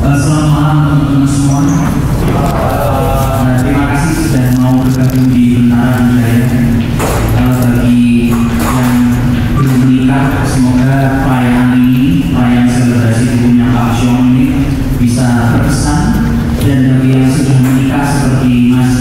Selamat malam teman-teman semua. Terima kasih sudah mau bergabung di Bentara Budaya. Bagi yang belum menikah, semoga perayaan ini, perayaan selebrasi ibunya Pak Jong ini bisa berkesan. Dan bagi yang sudah menikah seperti Mas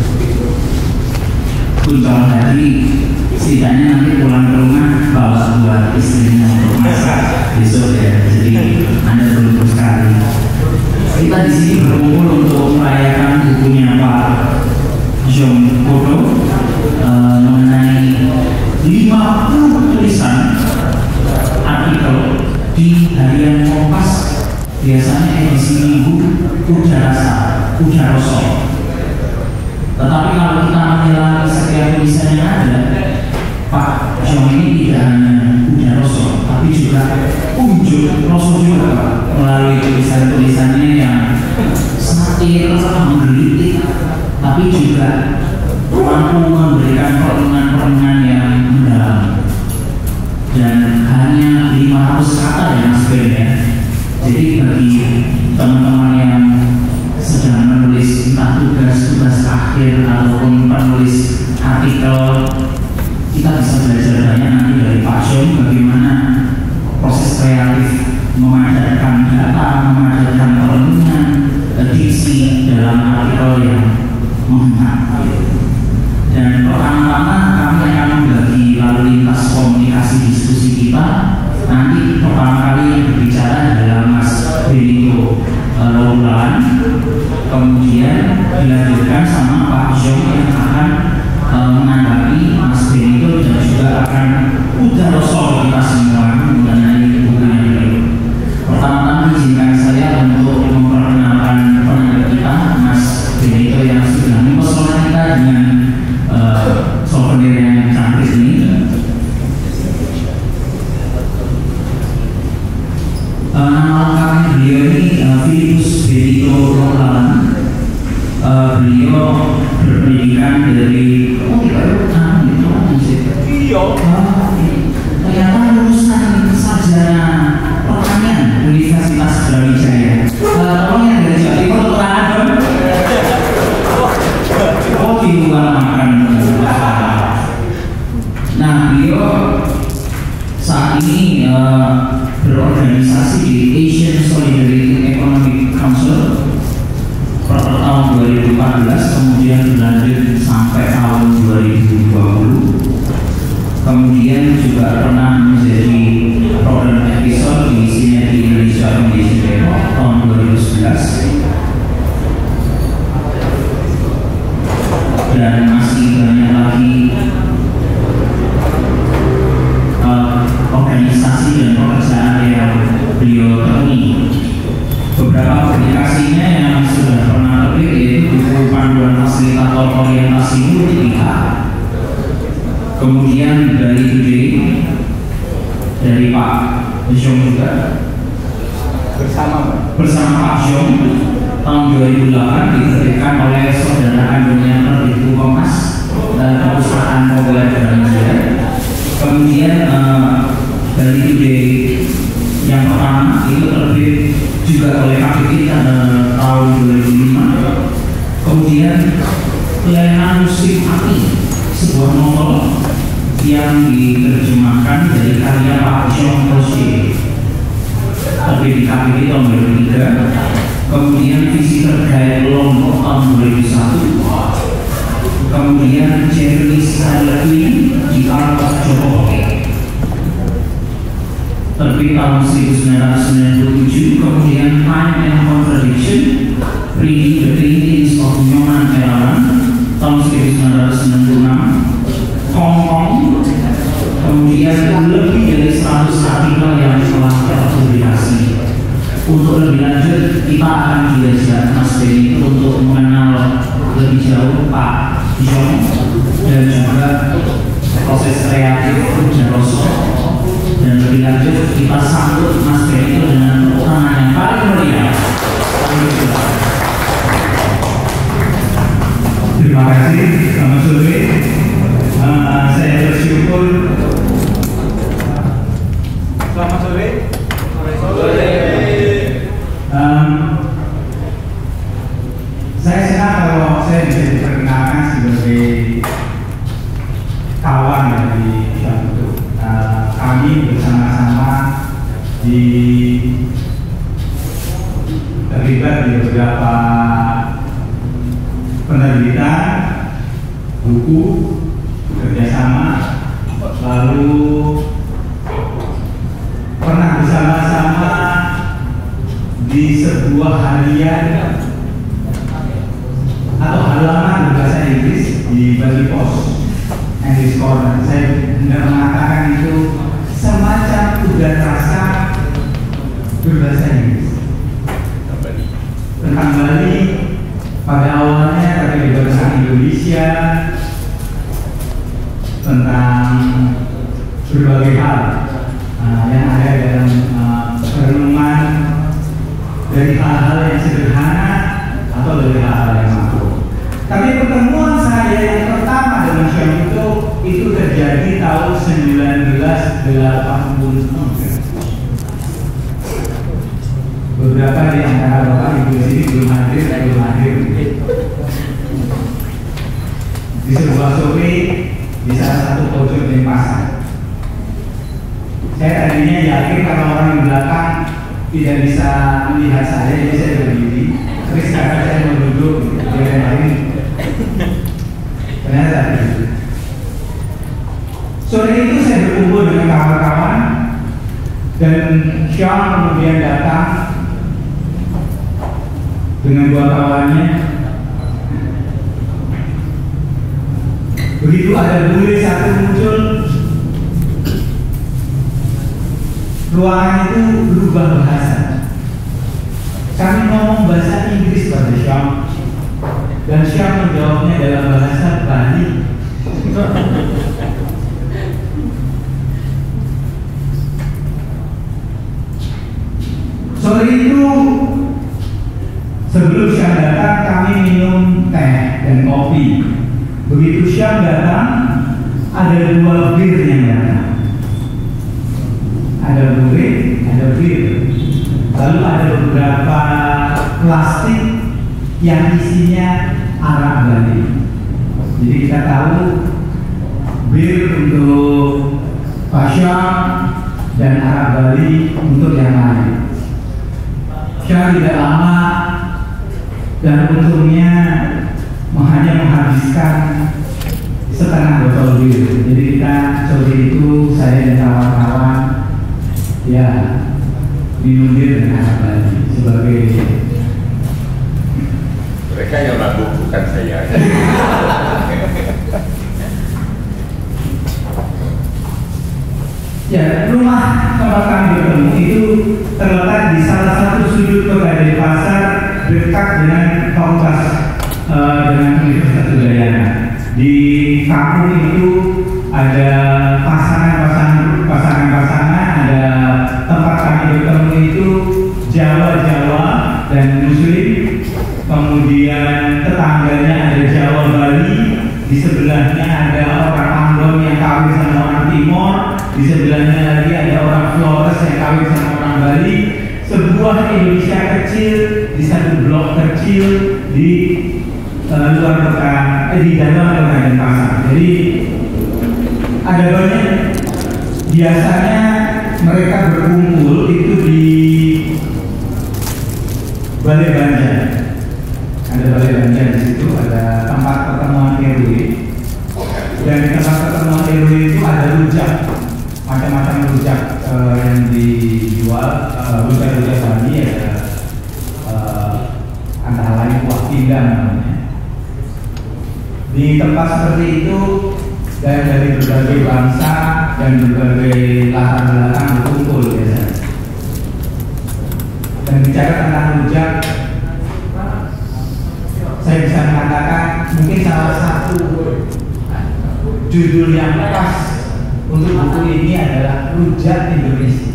Kuncol tadi, setidaknya nanti pulang ke rumah bawa buat istrinya untuk masak besok ya. Jadi Anda beruntung sekali. Kita di sini berkumpul untuk merayakan bukunya Pak Jong Kodo mengenai 50 tulisan artikel di harian Kompas, biasanya edisi minggu Udaroso. Tetapi kalau kita menilai setiap tulisan yang ada, Pak Jong ini tidak hanya Udaroso, tapi juga Unjuk Roso juga, Pak, melalui tulisan-tulisannya yang satir, menggelitik, tapi juga mampu memberikan perenungan-perenungan yang mendalam. Dan hanya 500 kata ya Mas Ben ya. Jadi bagi teman-teman yang sedang menulis entah tugas akhir ataupun penulis artikel, kita bisa belajar banyak nanti dari Pak Jong bagaimana proses kreatif memadatkan data, memadatkan perenungan, diksi dalam artikel yang mengena. Dan pertama-tama kami akan membagi lalu lintas komunikasi diskusi kita. Nanti pertama kali yang berbicara adalah Mas Benito Lauralan, kemudian dilanjutkan sama Pak Jong yang akan menanggapi Mas Benito dan juga akan Udaroso kita semua mengenai bukunya beliau. Pertama-tama izinkan saya untuk memperkenalkan penanda kita Mas Benito yang sudah mempesona kita dengan souvenir yang cantik ini. Nama lengkapnya beliau ini Filipus Benito Lauralan. Beliau berpendidikan dari ternyata lulusan sarjana pertanian Universitas Brawijaya. Tolong yang dari Jawa Timur terang. Oh, tinggal makan. Nah, beliau saat ini berorganisasi di Asian Solidarity Economic Council per tahun 2014, kemudian berlanjut sampai tahun 2020. Kemudian juga pernah menjadi program episode di Sinergi Indonesia Foundation Depok tahun 2011. Dan masih banyak lagi organisasi dan pekerjaan yang beliau temui. Beberapa publikasinya yang sudah pernah terbit yaitu buku panduan fasilitator orientasi multipihak. Kemudian dari Today dari Pak Jong juga bersama Pak Jong tahun 2008 diterbitkan oleh saudara kandungnya penerbit buku Kompas dan Perpustakaan Populer Indonesia. Kemudian dari Today yang pertama itu terbit juga oleh KPI tahun 2005. Kemudian Pelayanan Musik Hati, sebuah novel yang diterjemahkan dari karya Pak Jean Rocher, terbit di KPI tahun 2003. Kemudian Visi Terkait Lombok tahun 2001. Kemudian Jeremy Harlequin di Art of Jokowi, terbit tahun 1997. Kemudian Time and Contradiction, Reading the Paintings of Nyoman Erawan tahun 1996. Hong Kong. Kemudian lebih dari 100 artikel yang telah terpublikasi. Untuk lebih lanjut kita akan diajak Mas Benito untuk mengenal lebih jauh Pak Jong dan juga proses kreatif Udaroso. Dan lebih lanjut kita sambut Mas Benito dengan tepuk tangan yang paling meriah. Terima kasih, selamat sore. Saya bersyukur. Selamat sore. Sore. terlibat di beberapa penerbitan buku kerjasama, lalu pernah bersama-sama di sebuah harian atau halaman berbahasa Inggris di Bali Post, English Corner. Saya hendak mengatakan itu semacam udah rasa berbahasa Inggris tentang Bali. Pada awalnya tapi berbahasa Indonesia tentang berbagai hal yang ada dalam perenungan, dari hal-hal yang sederhana atau dari hal-hal yang makro. Tapi pertemuan saya yang pertama dengan Syam itu terjadi tahun 1983. Beberapa di antara bapak ibu di sini belum hadir. Di sebuah survei di salah satu pojok Denpasar. Saya tadinya yakin kalau orang di belakang tidak bisa melihat saya, jadi saya berdiri. Tapi sekarang saya mau duduk, yang lain ternyata begitu. Sore itu saya berkumpul dengan kawan-kawan dan Syam kemudian datang dengan dua kawannya. Begitu ada bule satu muncul, ruangan itu berubah bahasa. Kami ngomong bahasa Inggris pada Syam, dan Syam menjawabnya dalam bahasa Bali. Sore itu sebelum Syam datang kami minum teh dan kopi. Begitu Syam datang ada dua bir yang datang. Ada burik, ada bir. Lalu ada beberapa plastik yang isinya arak Bali. Jadi kita tahu bir untuk Pasha dan arak Bali untuk yang lain. Syah tidak lama dan untungnya hanya menghabiskan setengah botol bir. Jadi kita sore itu saya dan kawan-kawan ya minum bir dengan arak Bali sebagai mereka yang mabuk bukan saya. Ya, rumah tempat kami bertemu itu terletak di salah satu sudut kota Denpasar dekat dengan fakultas dengan Universitas Udayana. Di kampung itu ada pasangan-pasangan, ada tempat kami bertemu itu Jawa dan Muslim. Kemudian tetangganya ada Jawa Bali, di sebelahnya ada orang Ambon yang kawin sama orang Timor, di sebelahnya lagi ada orang Flores yang kawin sama orang Bali. Sebuah Indonesia kecil di satu blok kecil di luar kota, di dalam kota Denpasar. Jadi ada banyak. Biasanya mereka berkumpul itu di Balai Banjar. Ada Balai Banjar di situ, ada tempat pertemuan RW. Dan di tempat pertemuan RW itu ada rujak, macam-macam rujak yang dijual, rujak-rujak Bali, ada antara lain kuah pindang namanya. Di tempat seperti itu dan dari berbagai bangsa dan berbagai latar belakang berkumpul biasanya. Dan bicara tentang rujak, saya bisa mengatakan mungkin salah satu judul yang pas untuk buku ini adalah Rujak Indonesia.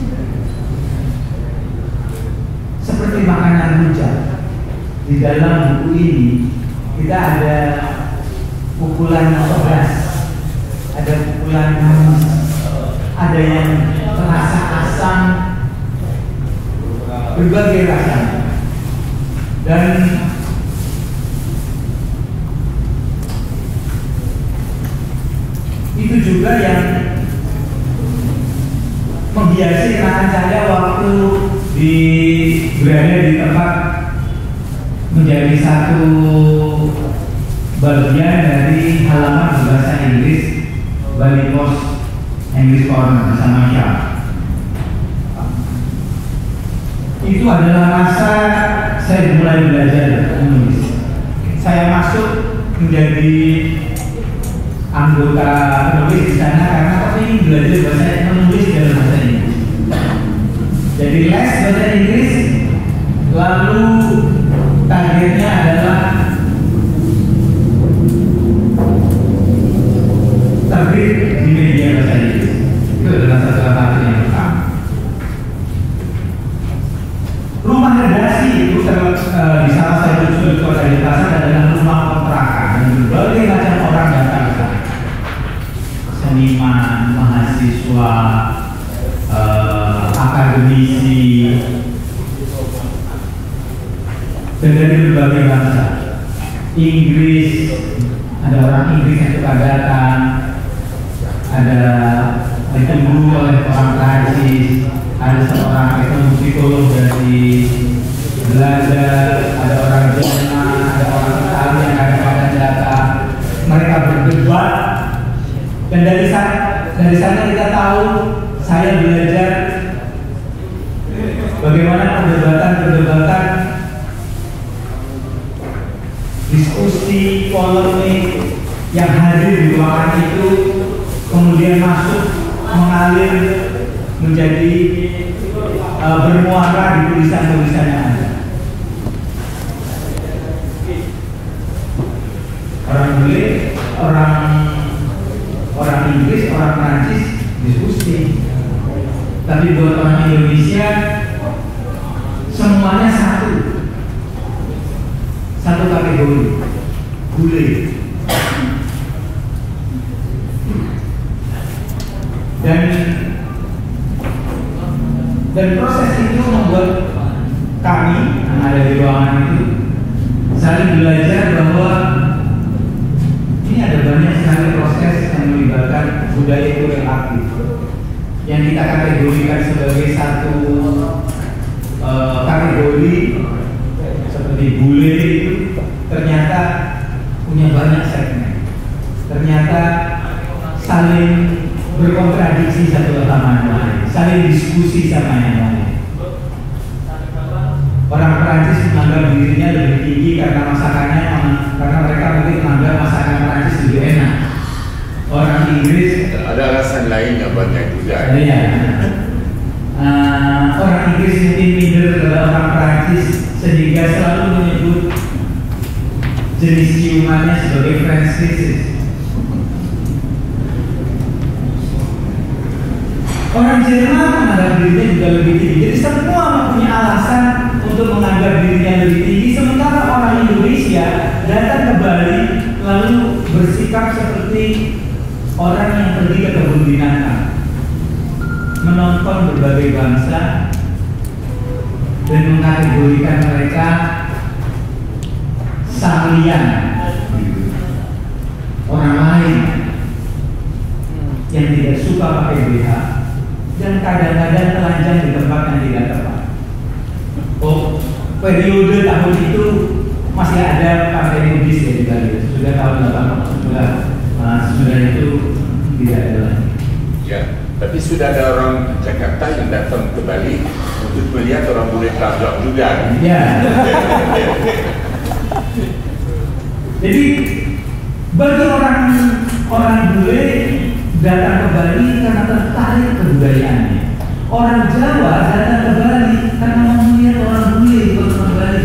Seperti makanan rujak, di dalam buku ini kita ada pukulan pedas, ada pukulan manis, ada yang terasa asam, berbagai rasa. Dan itu juga yang menghiasi kenangan saya waktu di berada di tempat menjadi satu bagian dari halaman bahasa Inggris Bali Post English Corner bersama Syah. Itu adalah masa saya mulai belajar menulis. Saya masuk menjadi anggota penulis di sana karena saya ingin belajar bahasa menulis dalam bahasa Inggris. Jadi les bahasa Inggris, lalu targetnya adalah terbit di media bahasa Inggris. Itu adalah satu yang pertama. Rumah redaksi itu di salah satu sudut kota di Pasar adalah rumah kontrakan dan berbagai macam orang datang ke sana. Seniman, mahasiswa, akademisi, dan dari berbagai bangsa. Inggris, ada orang Inggris yang suka datang, ada ditunggu oleh orang Prancis, ada seorang etnomusikolog dari Belanda, ada orang Jerman, ada orang Italia yang kadang-kadang datang. Mereka berdebat, dan dari sana kita tahu, saya belajar bagaimana perdebatan, diskusi, polemik yang hadir di ruangan itu kemudian masuk mengalir menjadi bermuara di tulisan-tulisan yang ada. Orang bule, orang Inggris, orang Prancis diskusi. Tapi buat orang Indonesia semuanya satu kategori, bule. Dan proses itu membuat kami yang ada di ruangan itu saling belajar bahwa ini ada banyak sekali proses yang melibatkan budaya itu relatif yang kita kategorikan sebagai satu kategori seperti bule itu ternyata punya banyak segmen, ternyata saling berkontradiksi satu sama yang lain, saling diskusi sama yang lain. Orang Perancis menganggap dirinya lebih tinggi karena masakannya, karena mereka mungkin menganggap masakan Perancis lebih enak. Orang Inggris ada alasan lain yang banyak juga. Ya. Orang Inggris mungkin minder kepada orang Perancis sehingga selalu menyebut jenis ciumannya sebagai French kisses. Orang Jerman menganggap dirinya juga lebih tinggi. Jadi semua mempunyai alasan untuk menganggap dirinya lebih tinggi. Sementara orang Indonesia datang ke Bali lalu bersikap seperti orang yang pergi ke kebun binatang, menonton berbagai bangsa dan mengkategorikan mereka salian, orang lain yang tidak suka pakai BH dan kadang-kadang telanjang di tempat yang tidak tepat. Oh, periode tahun itu masih ada partai nudis ya di Bali. Sudah tahun 80, sudah itu tidak ada lagi. Ya, tapi sudah ada orang Jakarta yang datang ke Bali untuk melihat orang bule tabrak juga. Ya. Jadi bagi orang bule datang ke Bali karena tertarik kebudayaannya. Orang Jawa datang ke Bali karena mau melihat orang bule di kota Bali.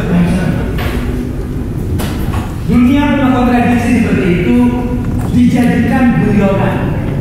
Dunia punya kontradiksi seperti itu dijadikan guyonan.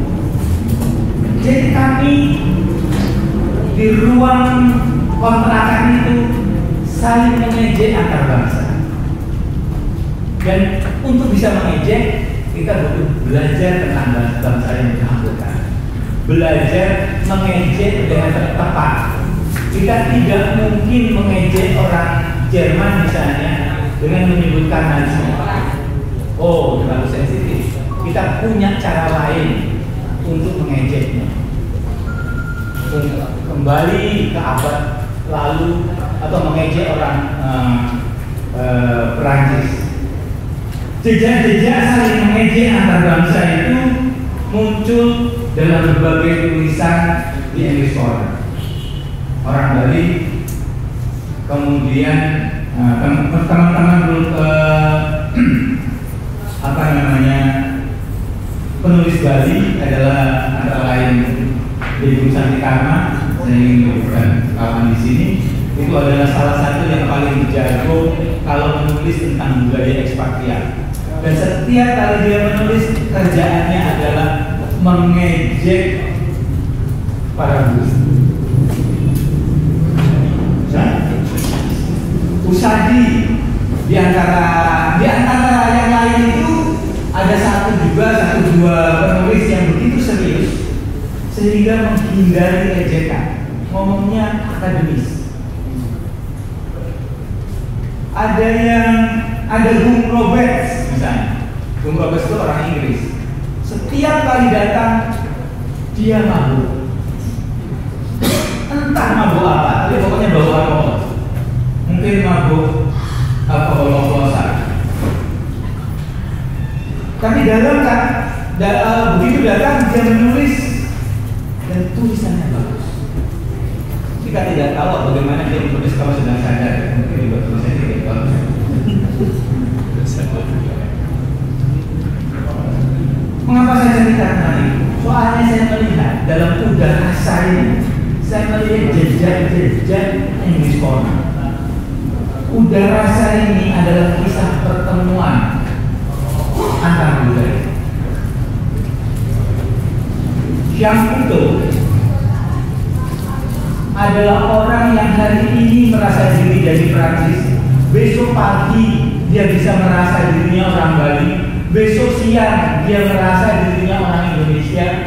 Jadi kami di ruang kontrakan itu saling mengejek antar bangsa. Dan untuk bisa mengejek, kita butuh belajar tentang bangsa yang bersangkutan. Belajar mengejek dengan tepat. Kita tidak mungkin mengejek orang Jerman misalnya dengan menyebutkan nazi. Oh, terlalu sensitif. Kita punya cara lain untuk mengejeknya. Kembali ke abad lalu atau mengejek orang Perancis. Jejak-jejak saling mengejek antar bangsa itu muncul dalam berbagai tulisan di English Corner. Orang Bali, kemudian teman-teman apa namanya, penulis Bali adalah antara lain Ibu Santi Karma. Saya ingin menyebutkan kawan di sini, itu adalah salah satu yang paling jago kalau menulis tentang budaya ekspatriat. Dan setiap kali dia menulis, kerjaannya adalah mengejek para buruh. Usadi di antara yang lain itu ada satu dua penulis yang begitu serius sehingga menghindari ejekan, ngomongnya akademis. Ada Bung Roberts misalnya. Bung Roberts itu orang Inggris. Setiap kali datang dia mabuk. Entah mabuk apa, tapi pokoknya bawa alkohol. Mungkin mabuk alkohol oplosan. Tapi begitu datang dia menulis dan tulisannya bagus. Kita tidak tahu bagaimana dia menulis kalau sedang sadar. Mungkin juga tulisannya tidak bagus. Mengapa saya ceritakan ini? Soalnya saya melihat dalam udara saya, saya melihat jejak-jejak English Corner. Udara saya ini adalah kisah pertemuan antar budaya. Jean Coutu adalah orang yang hari ini merasa diri dari Prancis, besok pagi dia bisa merasa dirinya orang Bali, besok siang dia merasa dirinya orang Indonesia,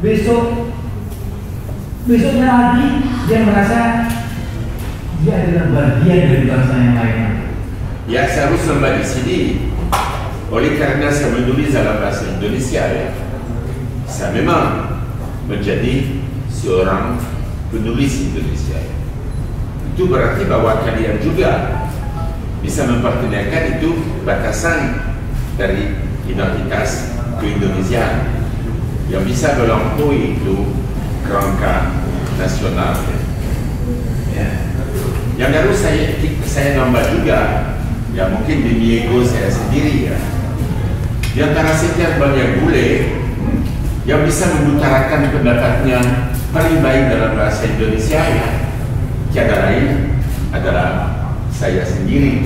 besoknya lagi dia merasa dia adalah bagian dari bangsa yang lain. Ya, saya harus lembah di sini. Oleh karena saya menulis dalam bahasa Indonesia, ya, saya memang menjadi seorang penulis Indonesia. Itu berarti bahwa kalian juga bisa mempertanyakan itu batasan dari identitas keindonesiaan yang bisa melampaui itu kerangka nasional. Ya. Yang harus saya nambah juga, ya mungkin demi ego saya sendiri, ya. Di antara sekian banyak bule yang bisa mengutarakan pendapatnya paling baik dalam bahasa Indonesia, ya, tiada lain adalah saya sendiri.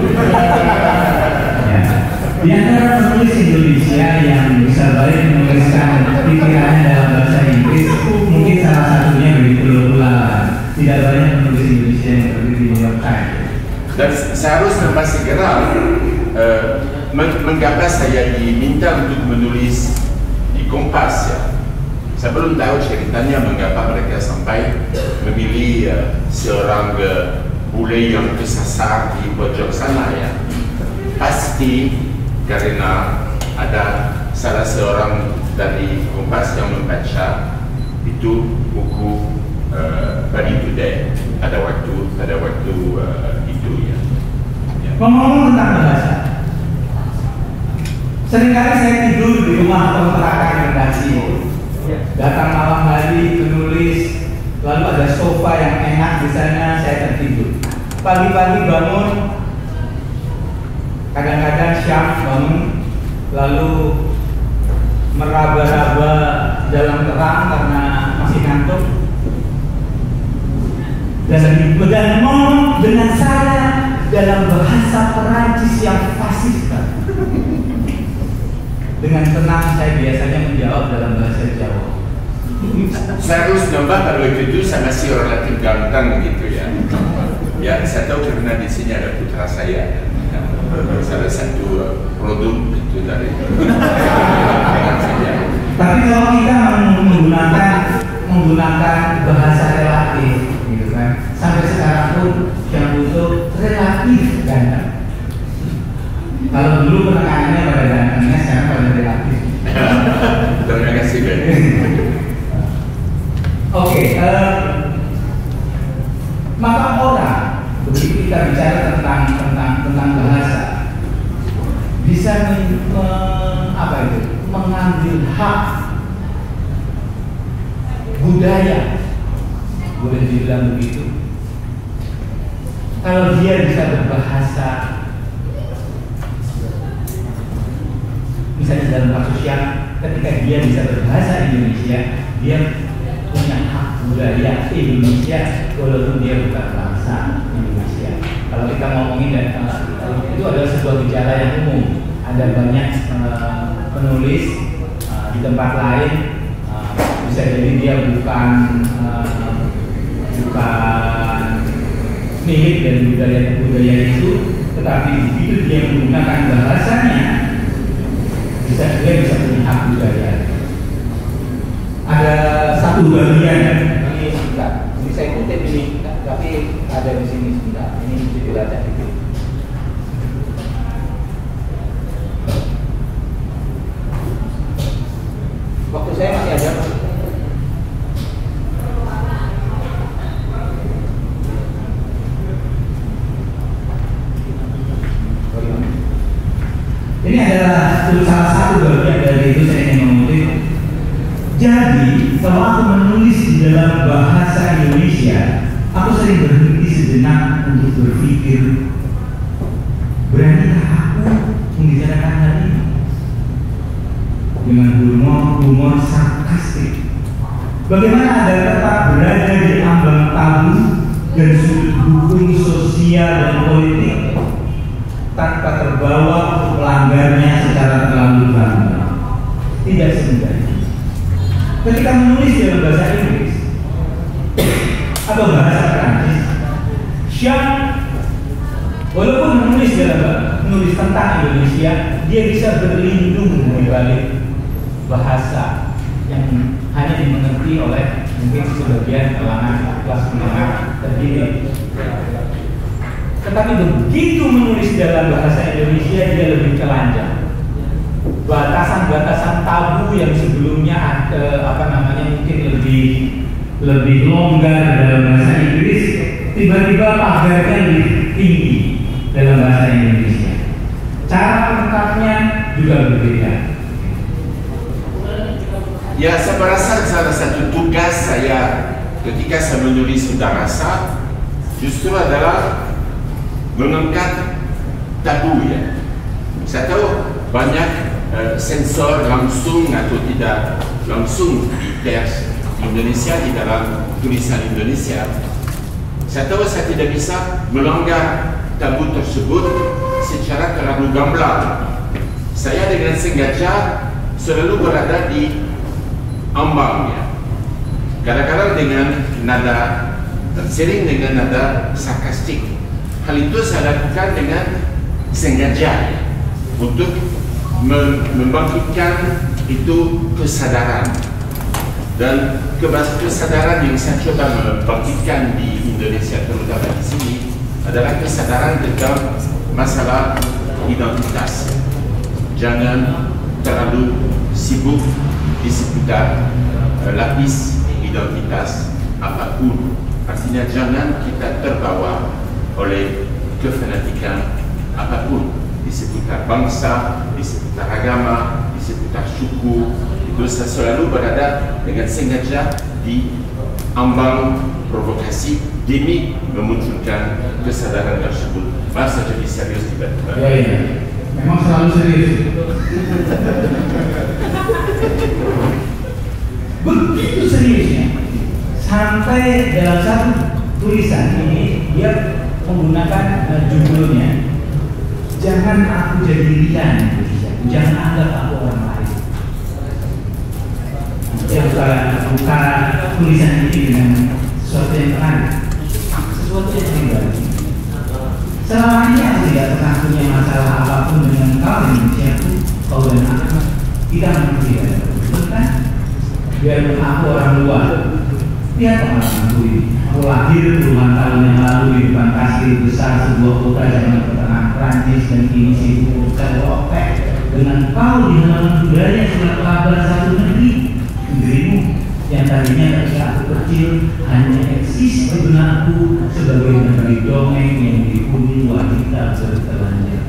Ya. Di antara penulis Indonesia yang bisa baik menuliskan pikirannya dalam bahasa Inggris, mungkin salah satunya dari Pulau Pulau. Tidak banyak penulis Indonesia yang berdiri di New York Times. Dan saya harus segera mengapa saya diminta untuk menulis di Kompas, ya. Saya belum tahu ceritanya mengapa mereka sampai memilih seorang bule yang kesasar di pojok sana, ya. Pasti karena ada salah seorang dari Kompas yang membaca itu buku Bali Today pada waktu itu, ya. Ngomong tentang bahasa, seringkali saya tidur di rumah kontrakan redaksi. Datang malam hari menulis, lalu ada sofa yang enak di sana, saya tertidur. Pagi-pagi bangun, kadang-kadang siang bangun, lalu meraba-raba dalam terang karena masih ngantuk. Dan ngomong dengan saya dalam bahasa Perancis yang fasih. Dengan tenang saya biasanya menjawab dalam bahasa Jawa. Saya harus nambah pada waktu itu saya masih relatif ganteng gitu, ya. Ya, saya tahu karena di sini ada putra saya. Salah satu produk itu dari. Tapi kalau kita menggunakan bahasa relatif, gitu kan, sampai sekarang pun yang butuh relatif ganteng. Kalau dulu penekanannya pada gantengnya, sekarang pada relatif. Terima kasih, Ben. Oke, maka begitu kita bicara tentang bahasa, bisa mengambil hak budaya, boleh dibilang begitu. Kalau dia bisa berbahasa, misalnya dalam kasus yang ketika dia bisa berbahasa Indonesia, dia punya hak budaya Indonesia walaupun dia bukan bangsa Indonesia. Kalau kita ngomongin itu adalah sebuah gejala yang umum. Ada banyak penulis di tempat lain, bisa jadi dia bukan milik dari budaya itu, tetapi begitu dia menggunakan bahasanya, dia bisa punya hak budaya. Ada satu bagian ini sebentar, ini saya kutip ini, tapi ada di sini sebentar. Ini bisa dibaca dikit. Waktu saya masih ada. Ini adalah salah satu bagian dari itu saya ingin mengutip. Jadi, kalau aku menulis di dalam bahasa Indonesia, aku sering berhenti sejenak untuk berpikir, beranikah aku membicarakan hal ini dengan humor sarkastik? Bagaimana agar tetap berada di ambang tabu dan sudut hukum sosial dan politik tanpa terbawa melanggarnya secara terlalu bangga? Tidak semudah itu. Ketika menulis dalam bahasa Inggris atau bahasa Prancis, Jean, walaupun menulis tentang Indonesia, dia bisa berlindung di balik bahasa yang hanya dimengerti oleh mungkin sebagian kalangan kelas menengah terdidik. Tetapi begitu menulis dalam bahasa Indonesia, dia lebih telanjang. Batasan-batasan tabu yang sebelumnya mungkin lebih longgar dalam bahasa Inggris, tiba-tiba pagarnya lebih tinggi dalam bahasa Indonesia. Cara mengungkapnya juga berbeda. Ya, saya merasa salah satu tugas saya ketika saya menulis tentang rasa justru adalah mengangkat tabu ya. Saya tahu banyak sensor langsung atau tidak langsung di pers Indonesia di dalam tulisan Indonesia. Saya tahu saya tidak bisa melanggar tabu tersebut secara terlalu gamblang. Saya dengan sengaja selalu berada di ambangnya. Kadang-kadang dengan nada dan sering dengan nada sarkastik. Hal itu saya lakukan dengan sengaja untuk membangkitkan itu kesadaran, dan kesadaran yang saya coba membangkitkan di Indonesia terutama di sini adalah kesadaran tentang masalah identitas. Jangan terlalu sibuk di seputar lapis identitas apapun. Artinya jangan kita terbawa oleh kefanatikan apapun di seputar bangsa, di seputar agama, di seputar suku. Itu saya selalu berada dengan sengaja di ambang provokasi demi memunculkan kesadaran tersebut. Masa jadi serius tiba-tiba. Ya. Memang selalu serius. Begitu seriusnya sampai dalam satu tulisan ini dia menggunakan judulnya, jangan aku jadi lian, jangan anggap aku orang lain. Dia buka tulisan ini dengan sesuatu yang menarik, sesuatu yang pribadi. Selama ini aku tidak pernah punya masalah apapun dengan kau Indonesia, kau dan aku. Kita mengerti ya, betul kan? Biarpun aku orang luar, lihat pengalamanku ini. Aku lahir puluhan tahun yang lalu di depan kastil besar sebuah kota zaman pertengahan Prancis, dan kini sibuk teropek dengan kau di halaman budaya surat kabar satu negeri, negerimu. yang tadinya ketika aku kecil hanya eksis di benakku sebagai negeri dongeng yang dihuni wanita bertelanjang.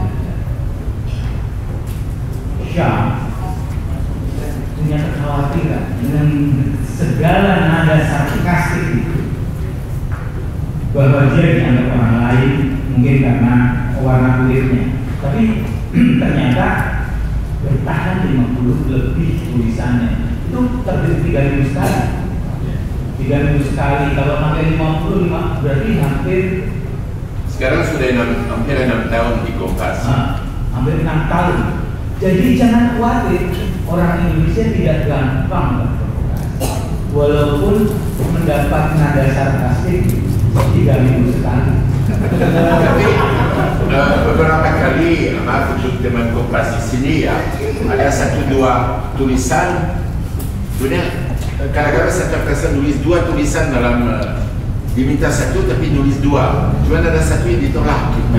Syam punya kekhawatiran dengan segala nada sarkastik itu bahwa dia dianggap orang lain mungkin karena warna kulitnya, tapi ternyata bertahan 50 lebih tulisannya. Itu terbit 3.000 sekali. 3.000 sekali. Kalau pakai 55 berarti hampir. Sekarang sudah hampir 6 tahun di Kompas. Hampir 6 tahun. Jadi jangan khawatir, orang Indonesia tidak gampang berprovokasi. Walaupun mendapat nada sarkastik 3.000 sekali. Tapi beberapa kali maaf untuk teman Kompas di sini ya, ada 1-2 tulisan. Sebenarnya kadang-kadang saya terkesan nulis 2 tulisan dalam diminta 1 tapi nulis 2, cuma ada 1 yang ditolak gitu.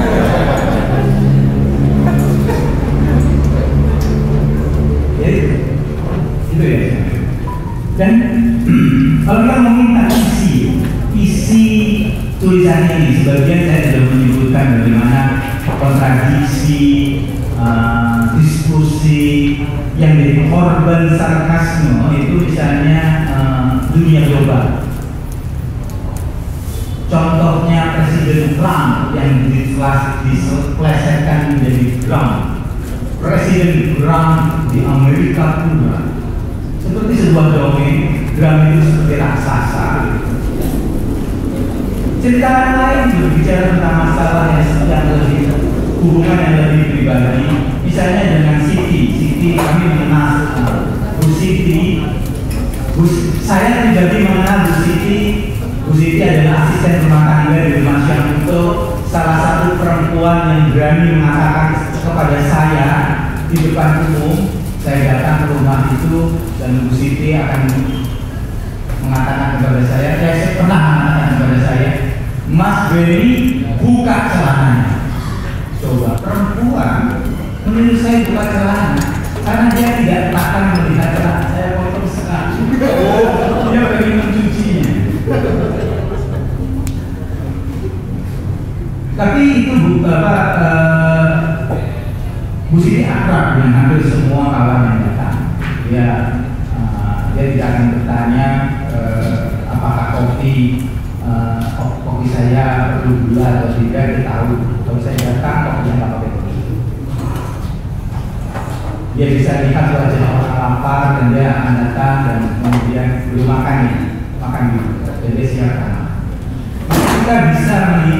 Jadi itu ya. Dan kalau kita meminta isi tulisannya ini, sebagian saya sudah menyebutkan bagaimana kontradiksi, diskusi yang jadi korban sarkasme itu misalnya dunia global. Contohnya Presiden Trump yang diplesetkan menjadi Trump. Presiden Trump di Amerika pura seperti sebuah dongeng, Trump itu seperti raksasa. Cerita lain berbicara tentang masalah yang lebih hubungan yang lebih pribadi, misalnya dengan Siti kami mengenal Bu Siti. Saya pribadi mengenal Bu Siti adalah asisten rumah tangga di rumah Syam itu, salah satu perempuan yang berani mengatakan kepada saya di depan umum. Saya datang ke rumah itu dan Bu Siti akan mengatakan kepada saya pernah mengatakan kepada saya, Mas Benny buka celananya. Coba perempuan menurut saya buka celana karena dia tidak akan melihat celana saya kotor sekali. Dia pengen mencucinya. Tapi itu Bu Siti akrab dengan hampir semua kawan yang datang. Dia tidak akan bertanya apakah kopi saya perlu gula atau tidak. Dia tahu kalau saya datang kopinya nggak pakai kopi. Dia bisa lihat wajah orang lapar dan dia akan datang dan kemudian belum makan dulu dan dia siapkan. Kita bisa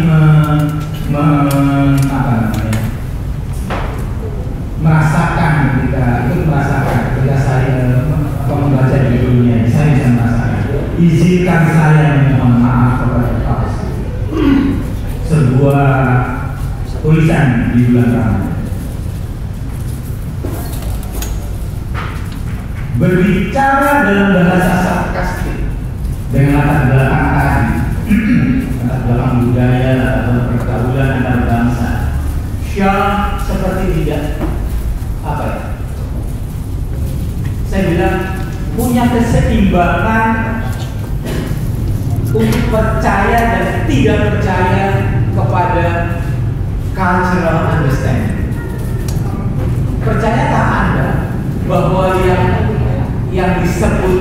merasakan ketika saya membaca judulnya, saya bisa merasakan. Izinkan saya memohon maaf kepada Pak. Sebuah tulisan di bulan Ramadan. Berbicara dalam bahasa sarkastik dengan latar belakang tadi, latar belakang budaya atau pergaulan antar bangsa. Syam seperti tidak saya bilang punya keseimbangan untuk percaya dan tidak percaya kepada cultural understanding. Percayakah Anda bahwa yang disebut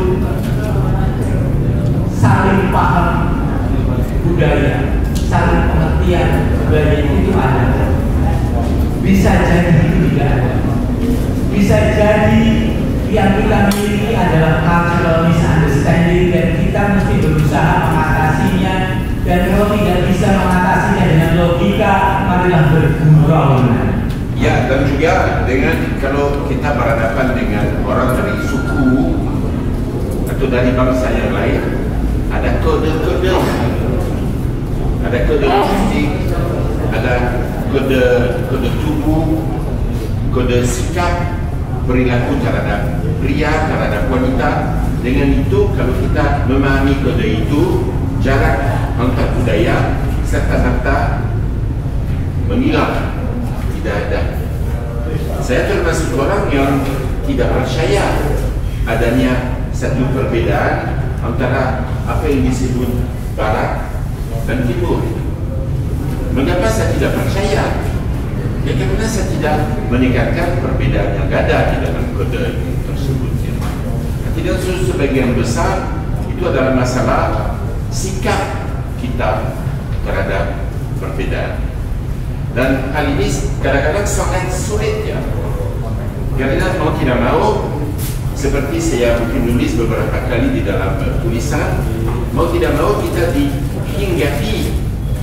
saling paham budaya, saling pengertian budaya itu ada? Bisa jadi itu tidak ada. Bisa jadi yang kita miliki adalah cultural misunderstanding dan kita mesti berusaha mengatasinya, dan kalau tidak bisa mengatasinya dengan logika, marilah bergurau. Ya, dan juga dengan kalau kita berhadapan dengan orang dari suku atau dari bangsa yang lain, ada kode-kode, ada kode fisik, ada kode tubuh, kode sikap, perilaku terhadap pria, terhadap wanita. Dengan itu, kalau kita memahami kode itu, jarak antar budaya serta-merta menghilang, tidak ada. Saya termasuk orang yang tidak percaya adanya satu perbedaan antara apa yang disebut Barat dan Timur. Mengapa saya tidak percaya? Ya karena saya tidak meningkatkan perbedaan yang ada di dalam kode tersebut. Tidak sebagian besar itu adalah masalah sikap kita terhadap perbedaan. Dan hal ini kadang-kadang sangat sulit ya. Karena mau tidak mau, seperti saya mungkin nulis beberapa kali di dalam tulisan, mau tidak mau kita dihinggapi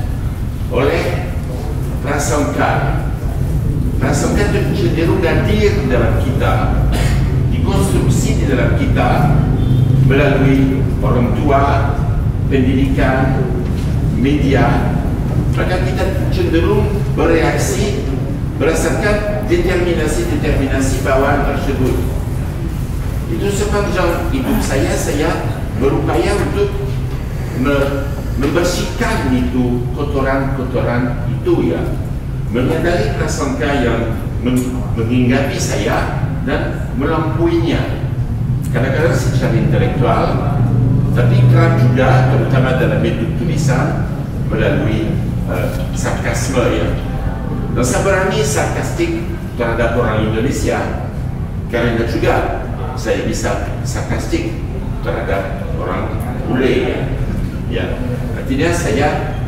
oleh prasangka. Prasangka itu cenderung hadir dalam kita, dikonstruksi di dalam kita melalui orang tua, pendidikan, media. Maka kita cenderung bereaksi berdasarkan determinasi bawaan tersebut. Itu sepanjang hidup saya berupaya untuk membersihkan itu kotoran-kotoran itu ya, menyadari prasangka yang menghinggapi saya dan melampauinya. Kadang-kadang secara intelektual, tapi kerap juga terutama dalam bentuk tulisan melalui sarkasme ya. Dan saya berani sarkastik terhadap orang Indonesia karena juga saya bisa sarkastik terhadap orang bule ya. Artinya saya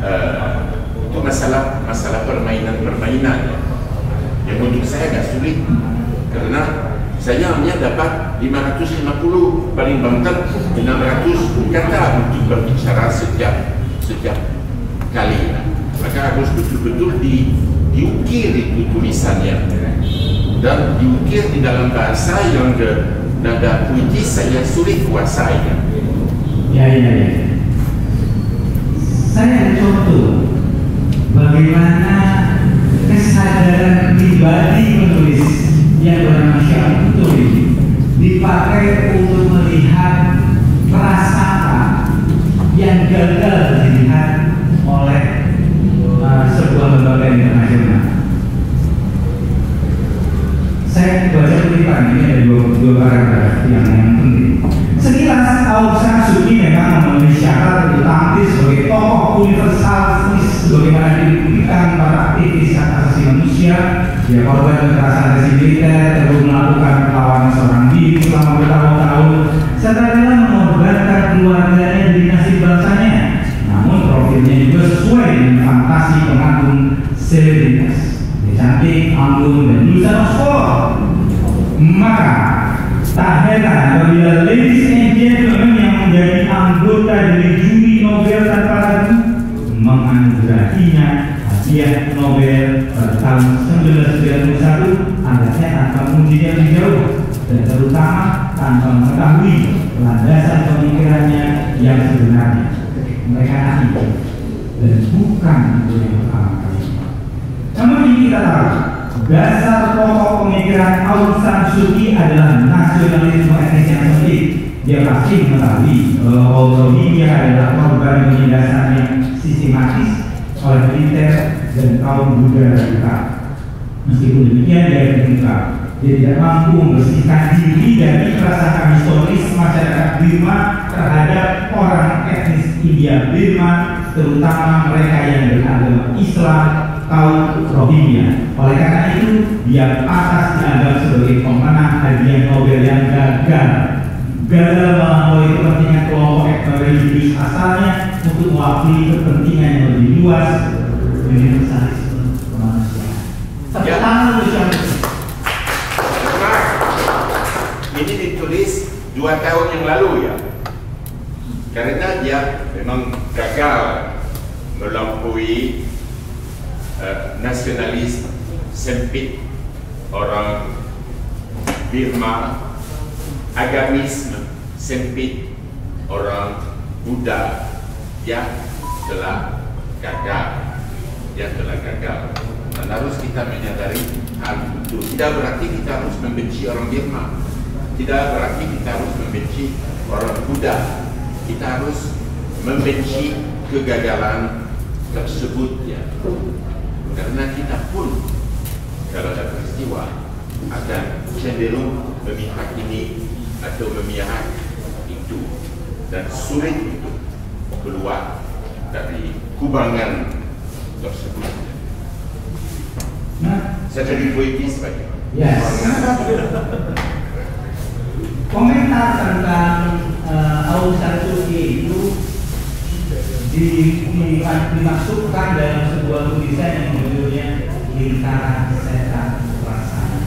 itu masalah permainan ya. Yang menurut saya agak sulit karena saya hanya dapat 550 paling banter 600 kata untuk berbicara setiap kali. Maka harus betul-betul diukir itu tulisannya dan diukir di dalam bahasa yang nada puitis saya sulit kuasai. Ya. Saya ada contoh bagaimana kesadaran pribadi penulis yang bernama Syamsul ini dipakai untuk melihat prasangka yang gagal dilihat oleh sebuah lembaga internasional. Saya baca kutipan ini ada dua paragraf yang penting. Sekilas Aung San Suu Kyi memang memenuhi syarat untuk tampil sebagai tokoh universalis sebagaimana dibuktikan para aktivis hak asasi manusia. Dia korban kekerasan rezim militer, terus melakukan perlawanan seorang diri selama bertahun-tahun, serta rela mengorbankan keluarganya di nasib bangsanya. Namun profilnya juga sesuai dengan fantasi pengagum selebritas. Dia cantik, anggun, dan lulusan Oxford. Maka tak heran apabila ladies and gentlemen yang menjadi anggota dari juri Nobel tanpa ragu menganugerahinya hadiah Nobel pada tahun 1991, agaknya tanpa mengujinya lebih jauh dan terutama tanpa mengetahui landasan pemikirannya yang sebenarnya. Mereka ahli dan bukan itu yang pertama kali. Namun ini kita tahu dasar pokok pemikiran Aung San Suu Kyi adalah nasionalisme etnis yang sempit. Dia pasti mengetahui bahwa Rohingya adalah korban penindasan yang sistematis oleh militer dan kaum Buddha radikal. Meskipun demikian dia terbuka, dia tidak mampu membersihkan diri dari prasangka historis masyarakat Burma terhadap orang etnis India Burma, terutama mereka yang beragama Islam, kaum Rohingya. Oleh karena itu, dia pantas dianggap sebagai pemenang hadiah Nobel yang gagal melampaui kepentingan kelompok religius asalnya untuk mewakili kepentingan yang lebih luas universalisme kemanusiaan. Tepuk tangan untuk siapa? Ini ditulis 2 tahun yang lalu ya. Karena dia memang gagal melampaui nasionalis sempit orang Burma, agamisme sempit orang Buddha. Dia telah gagal. Dan harus kita menyadari hal itu. Tidak berarti kita harus membenci orang Burma, tidak berarti kita harus membenci orang Buddha. Kita harus membenci kegagalan tersebut ya. Karena kita pun kalau ada peristiwa akan cenderung memihak ini atau memihak itu dan sulit untuk keluar dari kubangan tersebut. Saya jadi puitis bagaimana? Yes. Komentar tentang Al-Sarsuki itu dimasukkan dalam sebuah tulisan yang judulnya Lingkaran Setan Perasaan.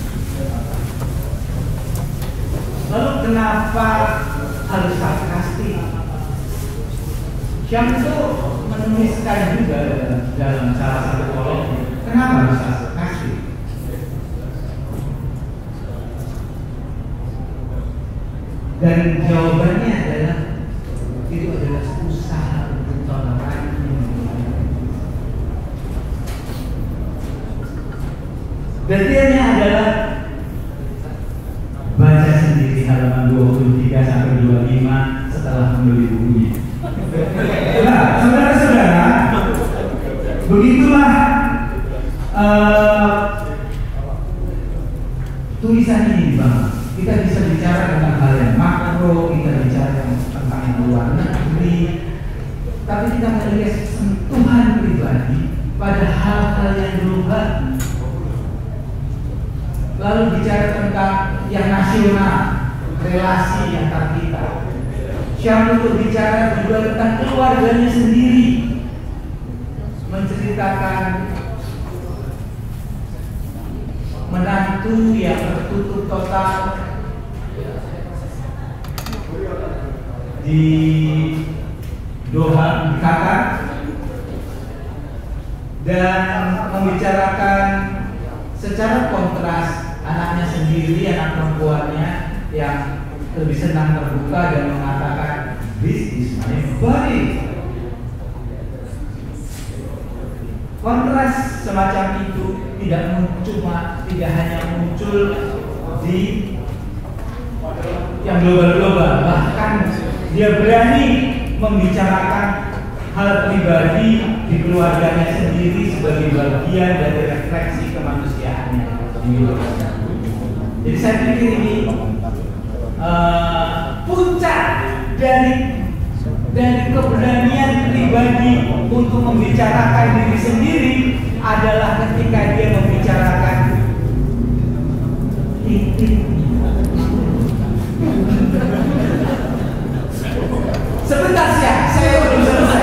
Lalu kenapa harus sarkastik? Syam itu menuliskan juga dalam salah satu kolomnya. Kenapa harus sarkastik? Dan jawabannya adalah itu adalah usaha untuk toleransi. Detailnya adalah baca sendiri halaman 23 sampai 25 setelah membeli bukunya. Nah, saudara-saudara, begitulah tulisan ini, Bang. Kita bisa bicara tentang hal yang makro, kita bicara tentang yang luar negeri, tapi kita melihat sentuhan pribadi pada hal-hal yang global. Lalu bicara tentang yang nasional, relasi antar kita. Syam itu bicara juga tentang keluarganya sendiri, menceritakan menantu yang tertutup total di Doha, di Qatar, dan membicarakan secara kontras anaknya sendiri, anak perempuannya yang lebih senang terbuka dan mengatakan this is my body. Kontras semacam itu tidak hanya muncul di yang global-global, bahkan dia berani membicarakan hal pribadi di keluarganya sendiri sebagai bagian dari refleksi kemanusiaannya di Indonesia. Jadi saya pikir ini puncak dari keberanian pribadi untuk membicarakan diri sendiri adalah ketika dia membicarakan titik. Sebentar saya belum selesai.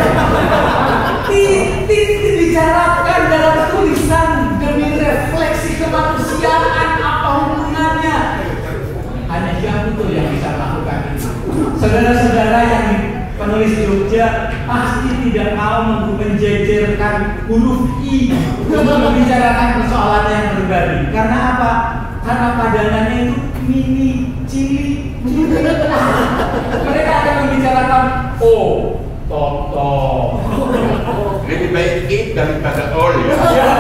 Titik dibicarakan dalam tulisan demi refleksi kemanusiaan, apa hubungannya? Hanya Syam betul yang bisa melakukan itu. Saudara-saudara yang penulis Jogja pasti tidak mau menjejerkan huruf I untuk membicarakan persoalan yang pribadi. Karena apa? Karena padanannya itu mini, cili. Mereka akan membicarakan Toto. Lebih baik it daripada all ya.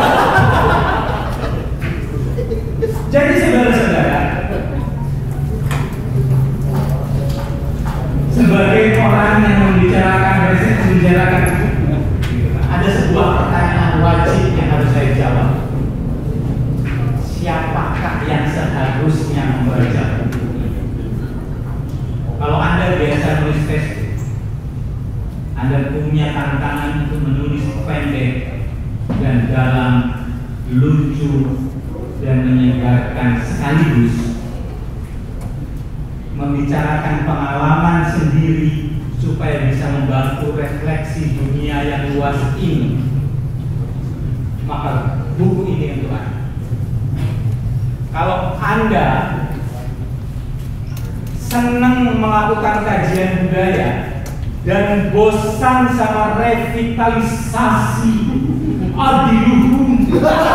Jadi saudara-saudara, sebagai orang yang membicarakan buku, ada sebuah pertanyaan wajib yang harus saya jawab. Siapakah yang seharusnya membaca buku? Kalau Anda biasa menulis Facebook, Anda punya tantangan untuk menulis pendek dan dalam, lucu dan menyegarkan sekaligus, membicarakan pengalaman sendiri supaya bisa membantu refleksi dunia yang luas ini, maka buku ini untuk Anda. Kalau Anda senang melakukan kajian budaya dan bosan sama revitalisasi adiluhung,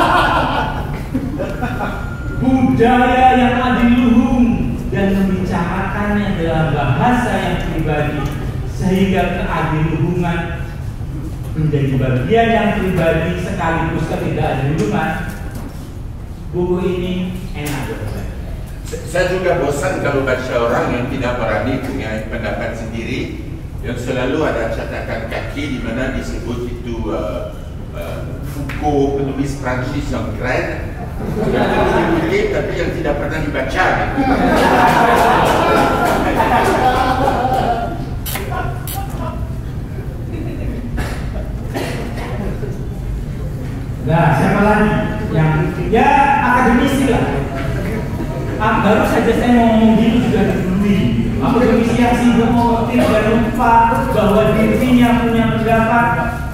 budaya yang adiluhung, dan membicarakannya dalam bahasa yang pribadi sehingga keadiluhungan menjadi bagian yang pribadi sekaligus ketidakadiluhungan, buku ini enak buat saya. Saya juga bosan kalau baca orang yang tidak berani punya pendapat sendiri, yang selalu ada catatan kaki di mana disebut itu Foucault, penulis Prancis yang keren, yang dikutip tapi yang tidak pernah dibaca. Nah, siapa lagi yang ya akademisi lah. Baru saja saya ngomong gitu sudah dibully. Akademisi yang sibuk mengerti dan lupa bahwa dirinya punya pendapat.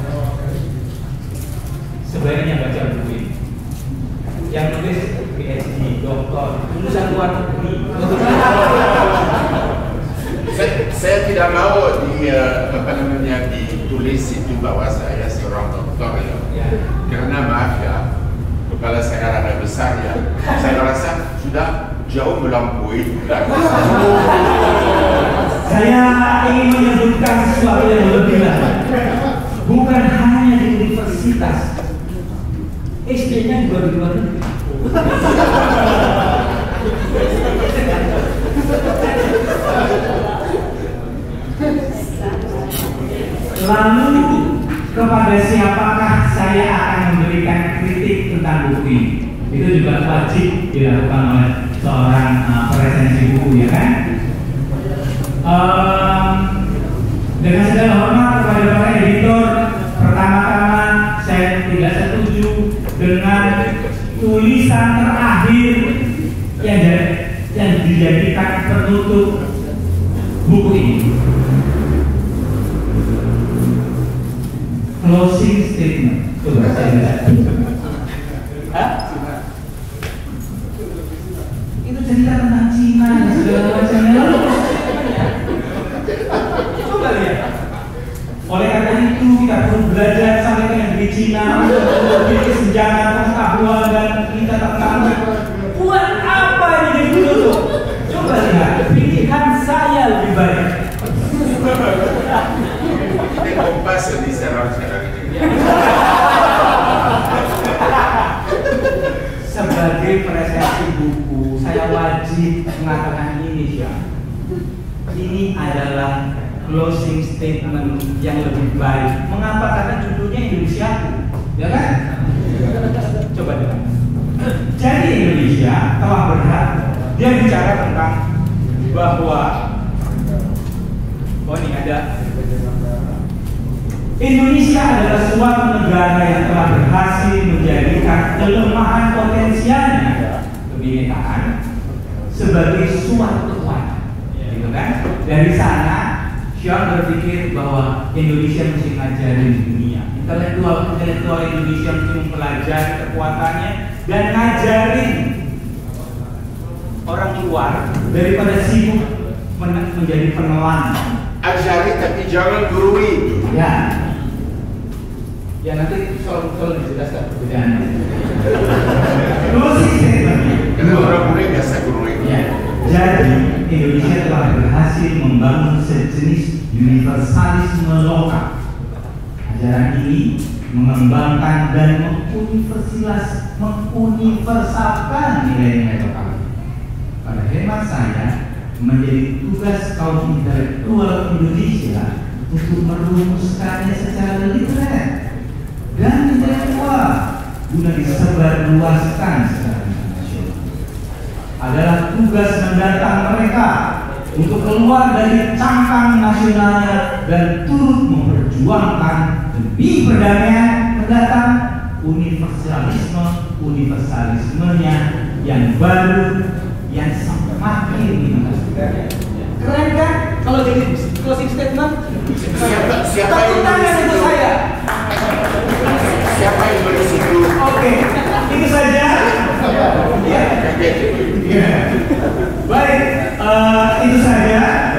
Sebaiknya baca buku ini. Yang nulis PhD, doktor, lulusan luar negeri. Saya tidak mau ditulis itu bahwa saya seorang doktor ya. Karena maaf ya, kepala saya rada besar ya. Saya rasa sudah jauh melampaui. Saya ingin menyebutkan sesuatu yang lebih lagi. Bukan hanya di universitas, SD-nya juga di luar negeri. Lalu kepada siapakah saya akan memberikan kritik tentang buku ini? Itu juga wajib dilakukan oleh seorang peresensi buku, ya kan? Dengan segala hormat kepada para editor, pertama-tama saya tidak setuju dengan tulisan terakhir yang dijadikan penutup buku ini. Closing statement. Coba saya lihat. Itu cerita tentang Cina dan segala macamnya. Coba lihat. Oleh karena itu kita perlu belajar sampai ke negeri Cina untuk memiliki senjata pengetahuan dan kita tertarik. Buat apa ini ditutup? Coba lihat. Pilihan saya lebih baik. Kompas di sekarang ini. Sebagai peresensi buku, saya wajib mengatakan ini ya. Ini adalah closing statement yang lebih baik. Mengapa? Karena judulnya Indonesia, ya kan? Coba dengar. Jadi Indonesia telah berhak. Dia bicara tentang bahwa ini ada. Indonesia adalah suatu negara yang telah berhasil menjadikan kelemahan potensialnya kebinekaan sebagai suatu kekuatan, gitu kan? Dari sana, Sean berpikir bahwa Indonesia mesti ngajarin dunia. Intelektual Indonesia mesti mempelajari kekuatannya dan ngajarin orang luar daripada sibuk menjadi penelan. Ajari tapi jangan gurui. Ya nanti soal dijelaskan perbedaannya. Closing statement. Karena orang boleh biasa gurui. Ya. Jadi Indonesia telah berhasil membangun sejenis universalisme lokal. Ajaran ini mengembangkan dan menguniversalkan nilai-nilai lokal. Pada hemat saya, menjadi tugas kaum intelektual Indonesia untuk merumuskannya secara literer dan intelektual guna disebarluaskan secara internasional. Adalah tugas mendatang mereka untuk keluar dari cangkang nasionalnya dan turut memperjuangkan demi perdamaian mendatang universalismenya yang baru yang semakin keren kan? Kalau jadi closing statement, siapa yang menulis itu? Siapa yang menulis itu? Oke, itu saja. Ya. Baik, itu saja.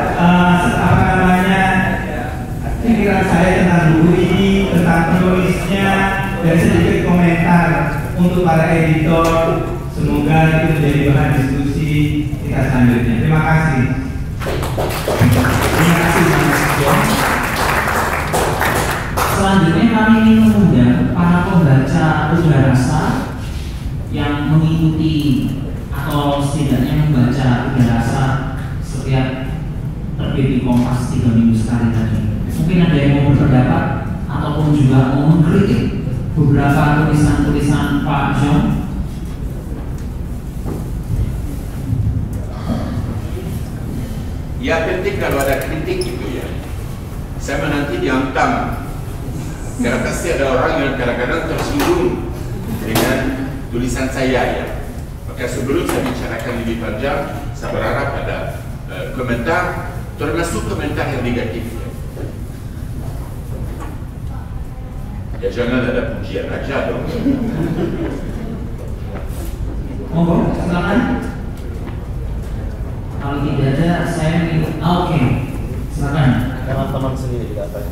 Pikiran saya tentang buku ini, tentang penulisnya, dan sedikit komentar untuk para editor. Semoga itu menjadi bahan diskusi kita selanjutnya. Terima kasih. Terima kasih, Mas John. Selanjutnya kami ingin mengundang para pembaca Udarasa yang mengikuti atau setidaknya membaca Udarasa setiap terbit di Kompas 3 minggu sekali tadi. Mungkin ada yang mau berpendapat ataupun juga mau mengkritik beberapa tulisan-tulisan Pak John. Ya penting kalau ada kritik gitu ya. Saya nanti dihantam. Karena pasti ada orang yang kadang-kadang tersinggung dengan tulisan saya ya. Maka sebelum saya bicarakan lebih panjang, saya berharap ada komentar, termasuk komentar yang negatif ya. Ya jangan ada pujian aja dong. Monggo, silakan. Kalau tidak ada, saya ingin. Oke, silakan. Teman-teman sendiri tidak apa.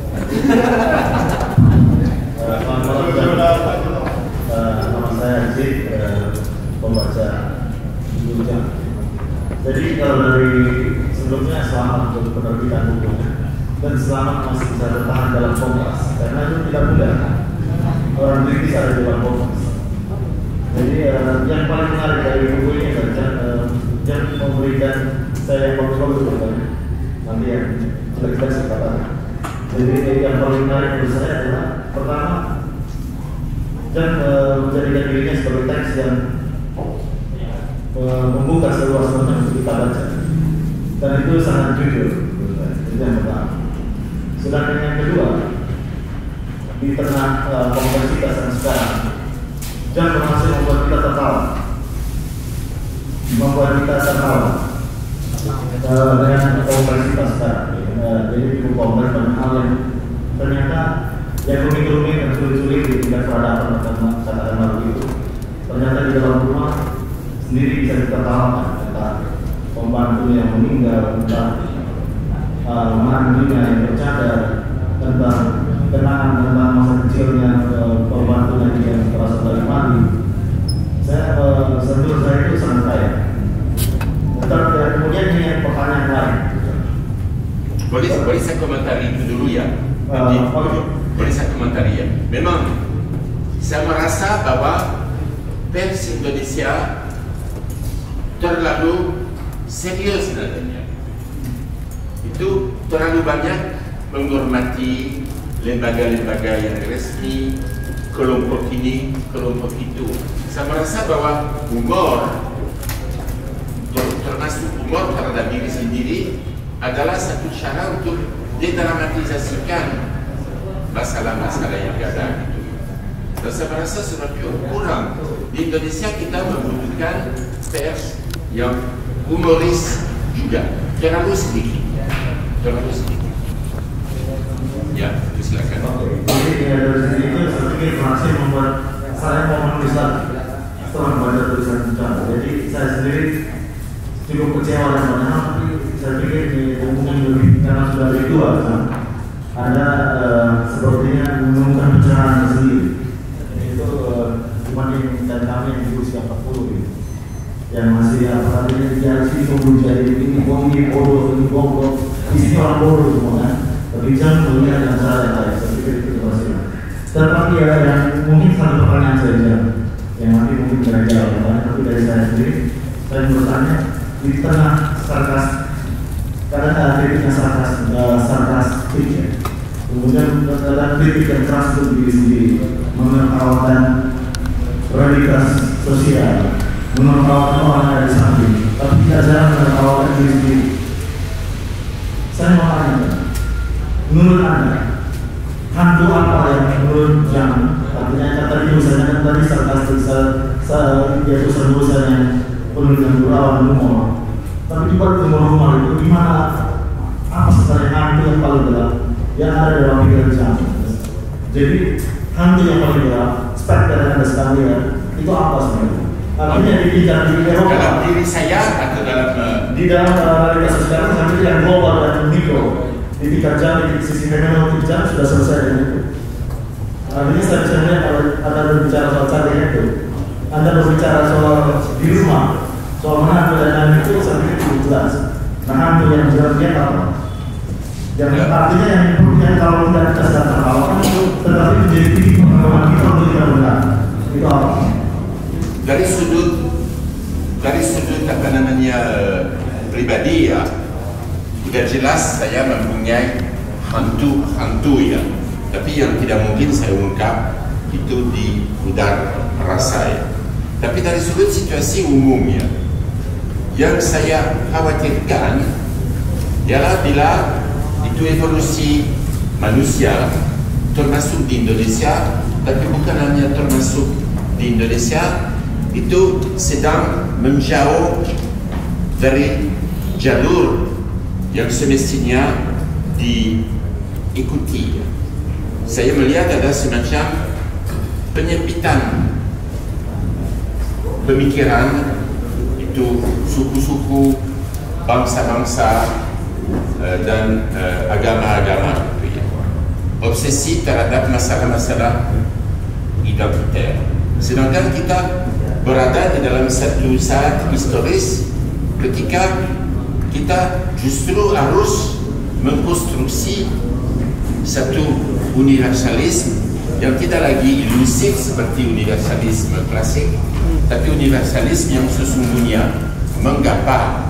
Nama saya Haji, pembaca Jujang. Jadi kalau dari sebelumnya selamat untuk penerbitan bukunya dan selamat masih bisa bertahan dalam Kompas karena itu tidak mudah. Orang kritis ada dalam Kompas. Jadi yang paling menarik dari buku ini adalah yang memberikan saya yang bagus-bagus bertanya. Nanti yang jelek-jelek saya katakan. Jadi yang paling menarik menurut saya adalah pertama, dan menjadikan dirinya sebagai teks yang membuka seluas-luasnya untuk kita baca. Dan itu sangat jujur. Itu yang pertama. Sedangkan yang kedua, di tengah kompleksitas yang sekarang, Jan berhasil membuat kita tertawa, dengan kompleksitas sekarang. Jadi cukup kompleks banyak hal yang ternyata yang rumit-rumit dan sulit-sulit di tingkat peradaban katakan lalu itu ternyata di dalam rumah sendiri bisa ditertawakan tentang pembantu yang meninggal, tentang mandinya yang bercadar, tentang kenangan tentang masa kecilnya pembantunya yang terasa dari mandi. Saya menurut saya itu sangat kaya. Dan kemudian ini pertanyaan lain. Boleh saya komentari itu dulu ya? Boleh saya komentari ya? Memang saya merasa bahwa pers Indonesia terlalu serius nantinya. Itu terlalu banyak menghormati lembaga-lembaga yang resmi, kelompok ini, kelompok itu. Saya merasa bahwa humor, termasuk humor terhadap diri sendiri, adalah satu cara untuk dedramatisasikan masalah-masalah yang ada gitu. Dan saya merasa seperti kurang. Di Indonesia kita membutuhkan pers yang humoris juga. Terlalu sedikit. Ya, silakan. Jadi dari sini itu saya pikir masih membuat saya mau menulis lagi setelah membaca tulisan Jujang. Jadi saya sendiri cukup kecewa dan banyak. Saya pikir di hubungan lebih karena sudah dari dua kan? Ada sepertinya menemukan pencerahan sendiri. Itu cuma dan kami yang di usia 40 gitu. Yang masih artinya dia sih jadi ini bodoh, ini orang bodoh semua kan. Berbicara melihat dengan cara yang lain. Saya pikir itu masih. Tetapi ya yang mungkin satu pertanyaan saja yang nanti mungkin belajar tapi dari saya sendiri saya bertanya di tengah sarkas karena ada kritiknya sarkastik ya. Kemudian ada kritik yang keras untuk diri sendiri, menertawakan realitas sosial, menertawakan orang yang ada di samping, tapi tidak jarang menertawakan diri sendiri. Saya mau tanya, menurut Anda, hantu apa yang menurut yang artinya tadi misalnya kan tadi sarkastik, yaitu serbusan yang penuh dengan gurauan humor. Tapi di balik humor itu gimana? Apa sebenarnya hantu yang paling gelap yang ada dalam pikiran Jang? Jadi hantu yang paling gelap, spekter yang ada sekalian, itu apa sebenarnya? Artinya di Eropa. Dalam diri saya atau dalam di dalam realitas sekarang sampai yang global dan mikro. Di tingkat Jang, di sisi fenomenal Jang sudah selesai dengan itu. Artinya saya bicara kalau Anda berbicara soal cari itu, Anda berbicara soal di rumah. Soal hantu dan itu saya pikir cukup jelas. Nah hantu yang jelas dia apa? Yang artinya yang kalau tidak kita sedang tertawakan itu tetapi menjadi titik pengalaman kita untuk kita benar. Itu apa? Dari sudut apa namanya pribadi ya, sudah jelas saya mempunyai hantu ya. Tapi yang tidak mungkin saya ungkap itu di udara rasa ya. Tapi dari sudut situasi umum ya, yang saya khawatirkan ialah bila itu evolusi manusia termasuk di Indonesia, tapi bukan hanya termasuk di Indonesia, itu sedang menjauh dari jalur yang semestinya diikuti. Saya melihat ada semacam penyempitan pemikiran itu suku-suku, bangsa-bangsa dan agama-agama, obsesi terhadap masalah-masalah identiter. Sedangkan kita berada di dalam satu saat historis ketika kita justru harus mengkonstruksi satu universalisme yang tidak lagi ilusif seperti universalisme klasik, tapi universalisme yang sesungguhnya menggapai.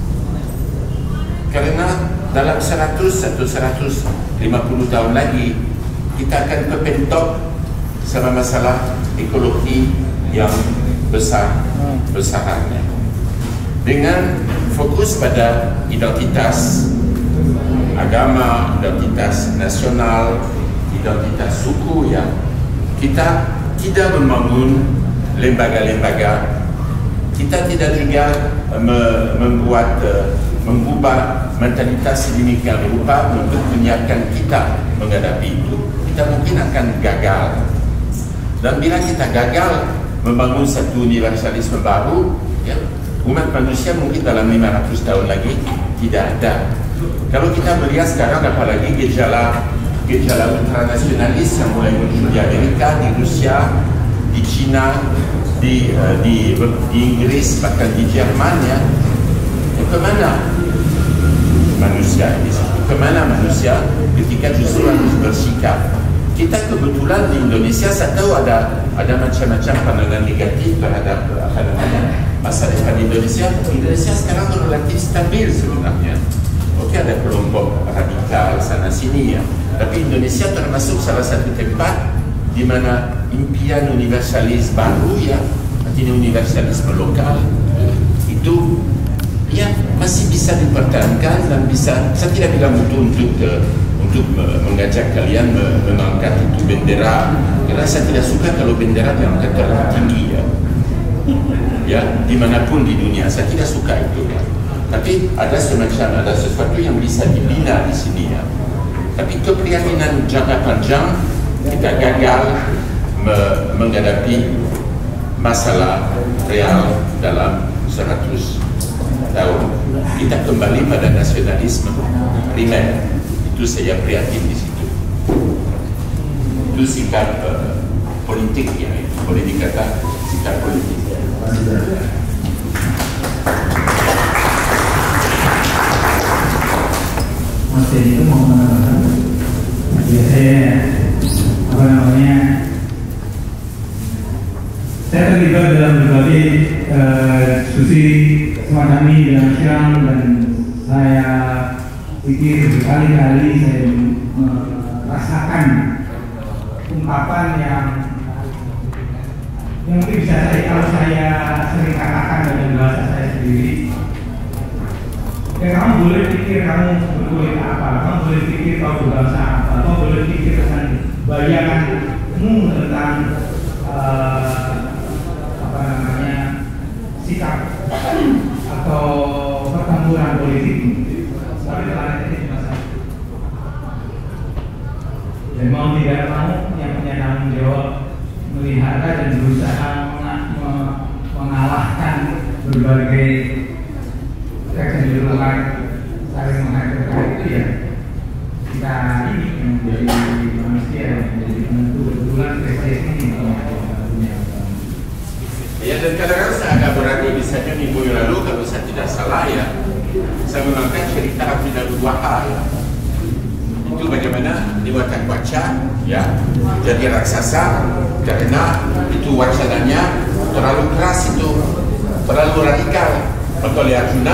Karena dalam 100 atau 150 tahun lagi kita akan kepentok sama masalah ekologi yang besar-besarnya. Dengan fokus pada identitas agama, identitas nasional, identitas suku, yang kita tidak membangun lembaga-lembaga, kita tidak juga mengubah mentalitas sedemikian rupa untuk menyiapkan kita menghadapi itu. Kita mungkin akan gagal. Dan bila kita gagal membangun satu universalisme baru, ya, umat manusia mungkin dalam 500 tahun lagi tidak ada. Kalau kita melihat sekarang apalagi gejala ultranasionalis yang mulai muncul di Amerika, di Rusia, di China, di Inggris, bahkan di Jerman, ya, kemana manusia di situ? Kemana manusia ketika justru harus bersikap? Kita kebetulan di Indonesia, saya tahu ada macam-macam pandangan negatif terhadap masa depan Indonesia. Indonesia sekarang relatif stabil sebenarnya. Oke, ada kelompok radikal sana sini, ya. Tapi Indonesia termasuk salah satu tempat di mana impian universalis baru, ya, artinya universalisme lokal, itu ya masih bisa dipertahankan dan bisa. Saya tidak bilang itu untuk mengajak kalian mengangkat itu bendera, karena saya tidak suka kalau bendera diangkat terlalu tinggi, ya, dimanapun di dunia saya tidak suka itu, ya. Tapi ada sesuatu yang bisa dibina di sini, ya. Tapi keprihatinan jangka panjang, kita gagal menghadapi masalah real dalam 100 tahun. Kita kembali pada nasionalisme primer. Itu saya prihatin di situ. Itu sikap politik, ya. Boleh dikata sikap politik. Mas Dedi itu mau menambahkan? Ya, saya terlibat dalam berbagai diskusi semacam ini dengan Syam, dan saya pikir berkali-kali saya merasakan ungkapan yang mungkin bisa kalau saya sering katakan dengan bahasa saya sendiri. Ya, kamu boleh pikir kamu berkulit apa, kamu boleh pikir kau berbangsa apa, kamu boleh pikir tentang bayanganmu tentang sikap atau pertempuran politik. Tapi planet ini cuma satu. Dan mau tidak mau yang punya tanggung jawab melihara dan berusaha mengalahkan berbagai kecenderungan saling menghancurkan itu, ya kita ini yang menjadi manusia, yang menjadi penentu. Kebetulan spesies ini punya. Ya, dan kadang-kadang saya agak berani, misalnya minggu yang lalu kalau saya tidak salah, ya, saya mengangkat cerita Abdul Wahha, ya. Itu bagaimana dibuatkan baca, ya, jadi raksasa karena itu wacananya terlalu keras, itu terlalu radikal. Maka oleh Arjuna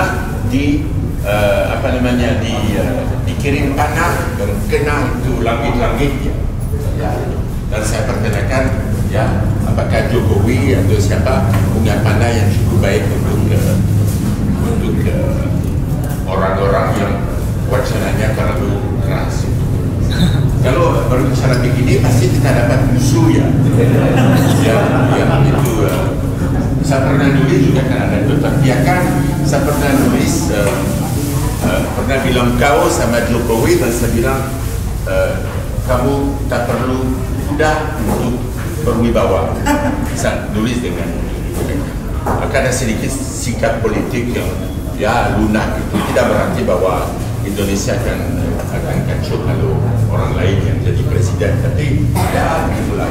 dikirim panah dan kena itu langit-langit, ya. Dan saya pertanyakan, ya, apakah Jokowi atau siapa punya panah yang cukup baik untuk orang-orang yang wacananya terlalu keras. Kalau berbicara begini pasti kita dapat musuh ya. Ya itu. Saya pernah nulis juga kan ada terbiakan. Saya pernah nulis, pernah bilang kau sama Jokowi dan saya bilang kamu tak perlu mudah untuk berwibawa. Saya nulis dengan ada sedikit sikap politik yang ya lunak itu tidak berarti bahwa Indonesia akan kacau kalau orang lain yang jadi presiden, tapi ya itulah.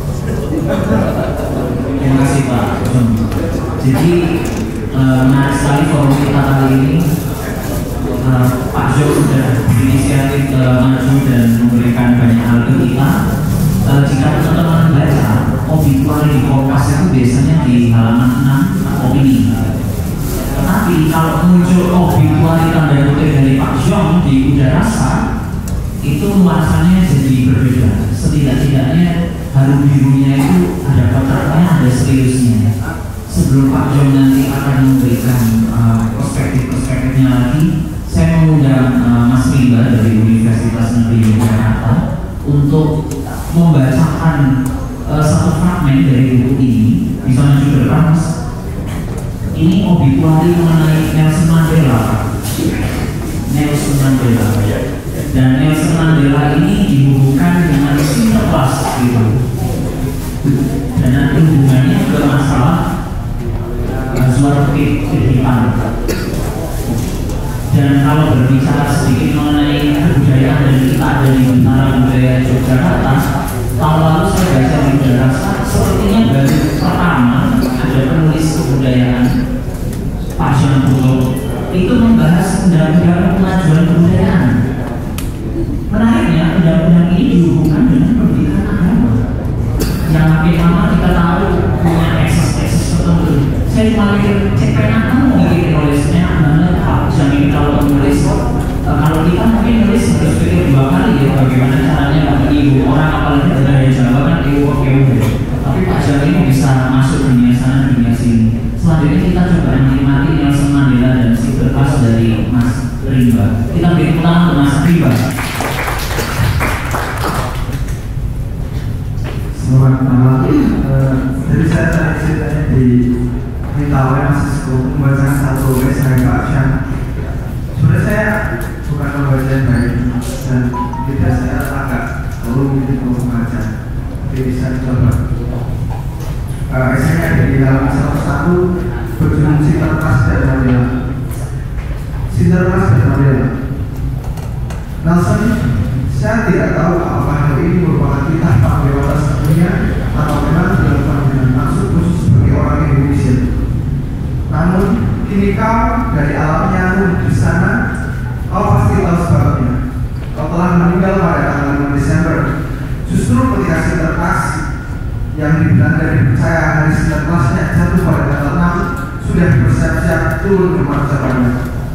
Terima kasih Pak. Jadi menarik sekali forum kita kali ini. Pak Jo sudah berinisiatif maju dan memberikan banyak hal ke kita. Jika teman-teman baca obituari di Kompas itu biasanya di halaman 6 opini. Tetapi kalau muncul obituari tanda kutip dari Pak Jong di Udarasa, itu nuansanya jadi berbeda. Setidak-tidaknya harum birunya itu ada kotaknya, ada seriusnya. Sebelum Pak Jong nanti akan memberikan perspektif-perspektifnya lagi, saya mengundang Mas Rimba dari Universitas Negeri Yogyakarta untuk membacakan satu fragmen dari buku ini. Bisa maju ke depan, Mas. Ini obituari mengenai Nelson Mandela. Nelson Mandela. Dan Nelson Mandela ini dihubungkan dengan Sinterklas gitu. Dan nanti hubungannya ke masalah suara kehidupan. Dan kalau berbicara sedikit mengenai kebudayaan dan kita ada di Bintara Budaya Yogyakarta, tahun lalu saya baca di Udarasa, sepertinya baru pertama ada penulis kebudayaan Pak Jean Paul itu membahas undang-undang kemajuan kebudayaan. Menariknya, undang-undang ini dihubungkan dengan pendidikan agama yang makin lama kita tahu punya ekses tertentu. Saya cuma mikir, cek pena kamu bikin nulisnya banget Pak Jean ini kalau menulis. Kalau kita mungkin nulis harus pikir 2 kali ya bagaimana caranya dapat ibu orang apalagi dari Jawa kan ibu oke. Tapi Pak Jean ini bisa masuk dunia sana dunia sini. Selanjutnya kita coba menikmati Nelson Mandela dan Sinterklas dari Mas Rimba. Kita beri tepuk tangan untuk Mas Rimba. Selamat malam. Jadi saya tadi ceritanya diminta oleh Mas Sisko membacakan satu tulis dari Pak Jean. Sebenarnya saya bukan membaca yang baik dan tidak saya agak rumit untuk membaca. Jadi bisa dicoba. Esainya ada di dalam salah satu berjudul Sinterklas dan Mandela. Sinterklas dan Mandela. Nelson, saya tidak tahu apakah hal ini merupakan titah panglima dunia atau memang dilakukan dengan maksud khusus bagi orang Indonesia. Namun, kini kau dari alamnya di sana, kau pasti tahu sebabnya. Kau telah meninggal pada tanggal 5 Desember. Justru ketika Sinterklas yang dibilang dari percaya hari Sinterklasnya jatuh pada tanggal 6 sudah bersiap-siap turun ke martabatnya.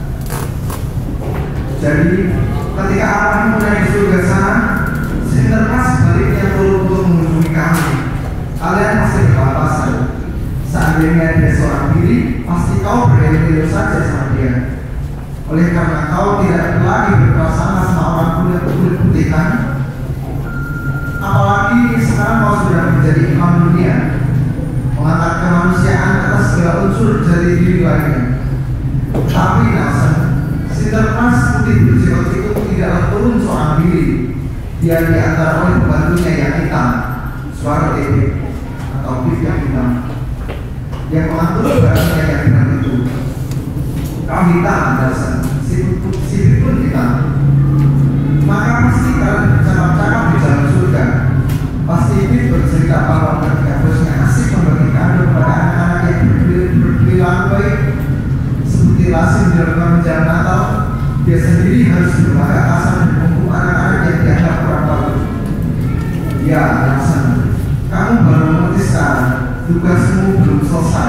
Jadi, ketika awan mulai di surga sana, Sinterklas sebaliknya turun untuk mengunjungi kami. Kalian pasti berpapasan. Seandainya dia seorang diri, pasti kau berlindung saja sama dia. Oleh karena kau tidak lagi berprasangka sama orang kulit putih kan? Apalagi sekarang kau sudah menjadi imam dunia, mengangkat kemanusiaan atas segala unsur dari diri lainnya. Tapi Nelson, Sinterklas putih berjilbab itu tidaklah turun seorang diri. Dia diantar oleh pembantunya yang hitam, suara TV atau bif yang hitam, yang mengatur barangnya yang hitam itu. Kau hitam, Nelson, si pun hitam. Maka pasti kalian bercakap-cakap di dalam surga. Pasti Bif bercerita bahwa ketika bosnya asik membagi kado kepada anak-anak yang berperilaku baik, seperti lazim dilakukan menjelang Natal, dia sendiri harus berlagak kasar dan menghukum anak-anak yang dianggap kurang bagus. Ya, Nelson, kamu baru mengerti sekarang, tugasmu belum selesai.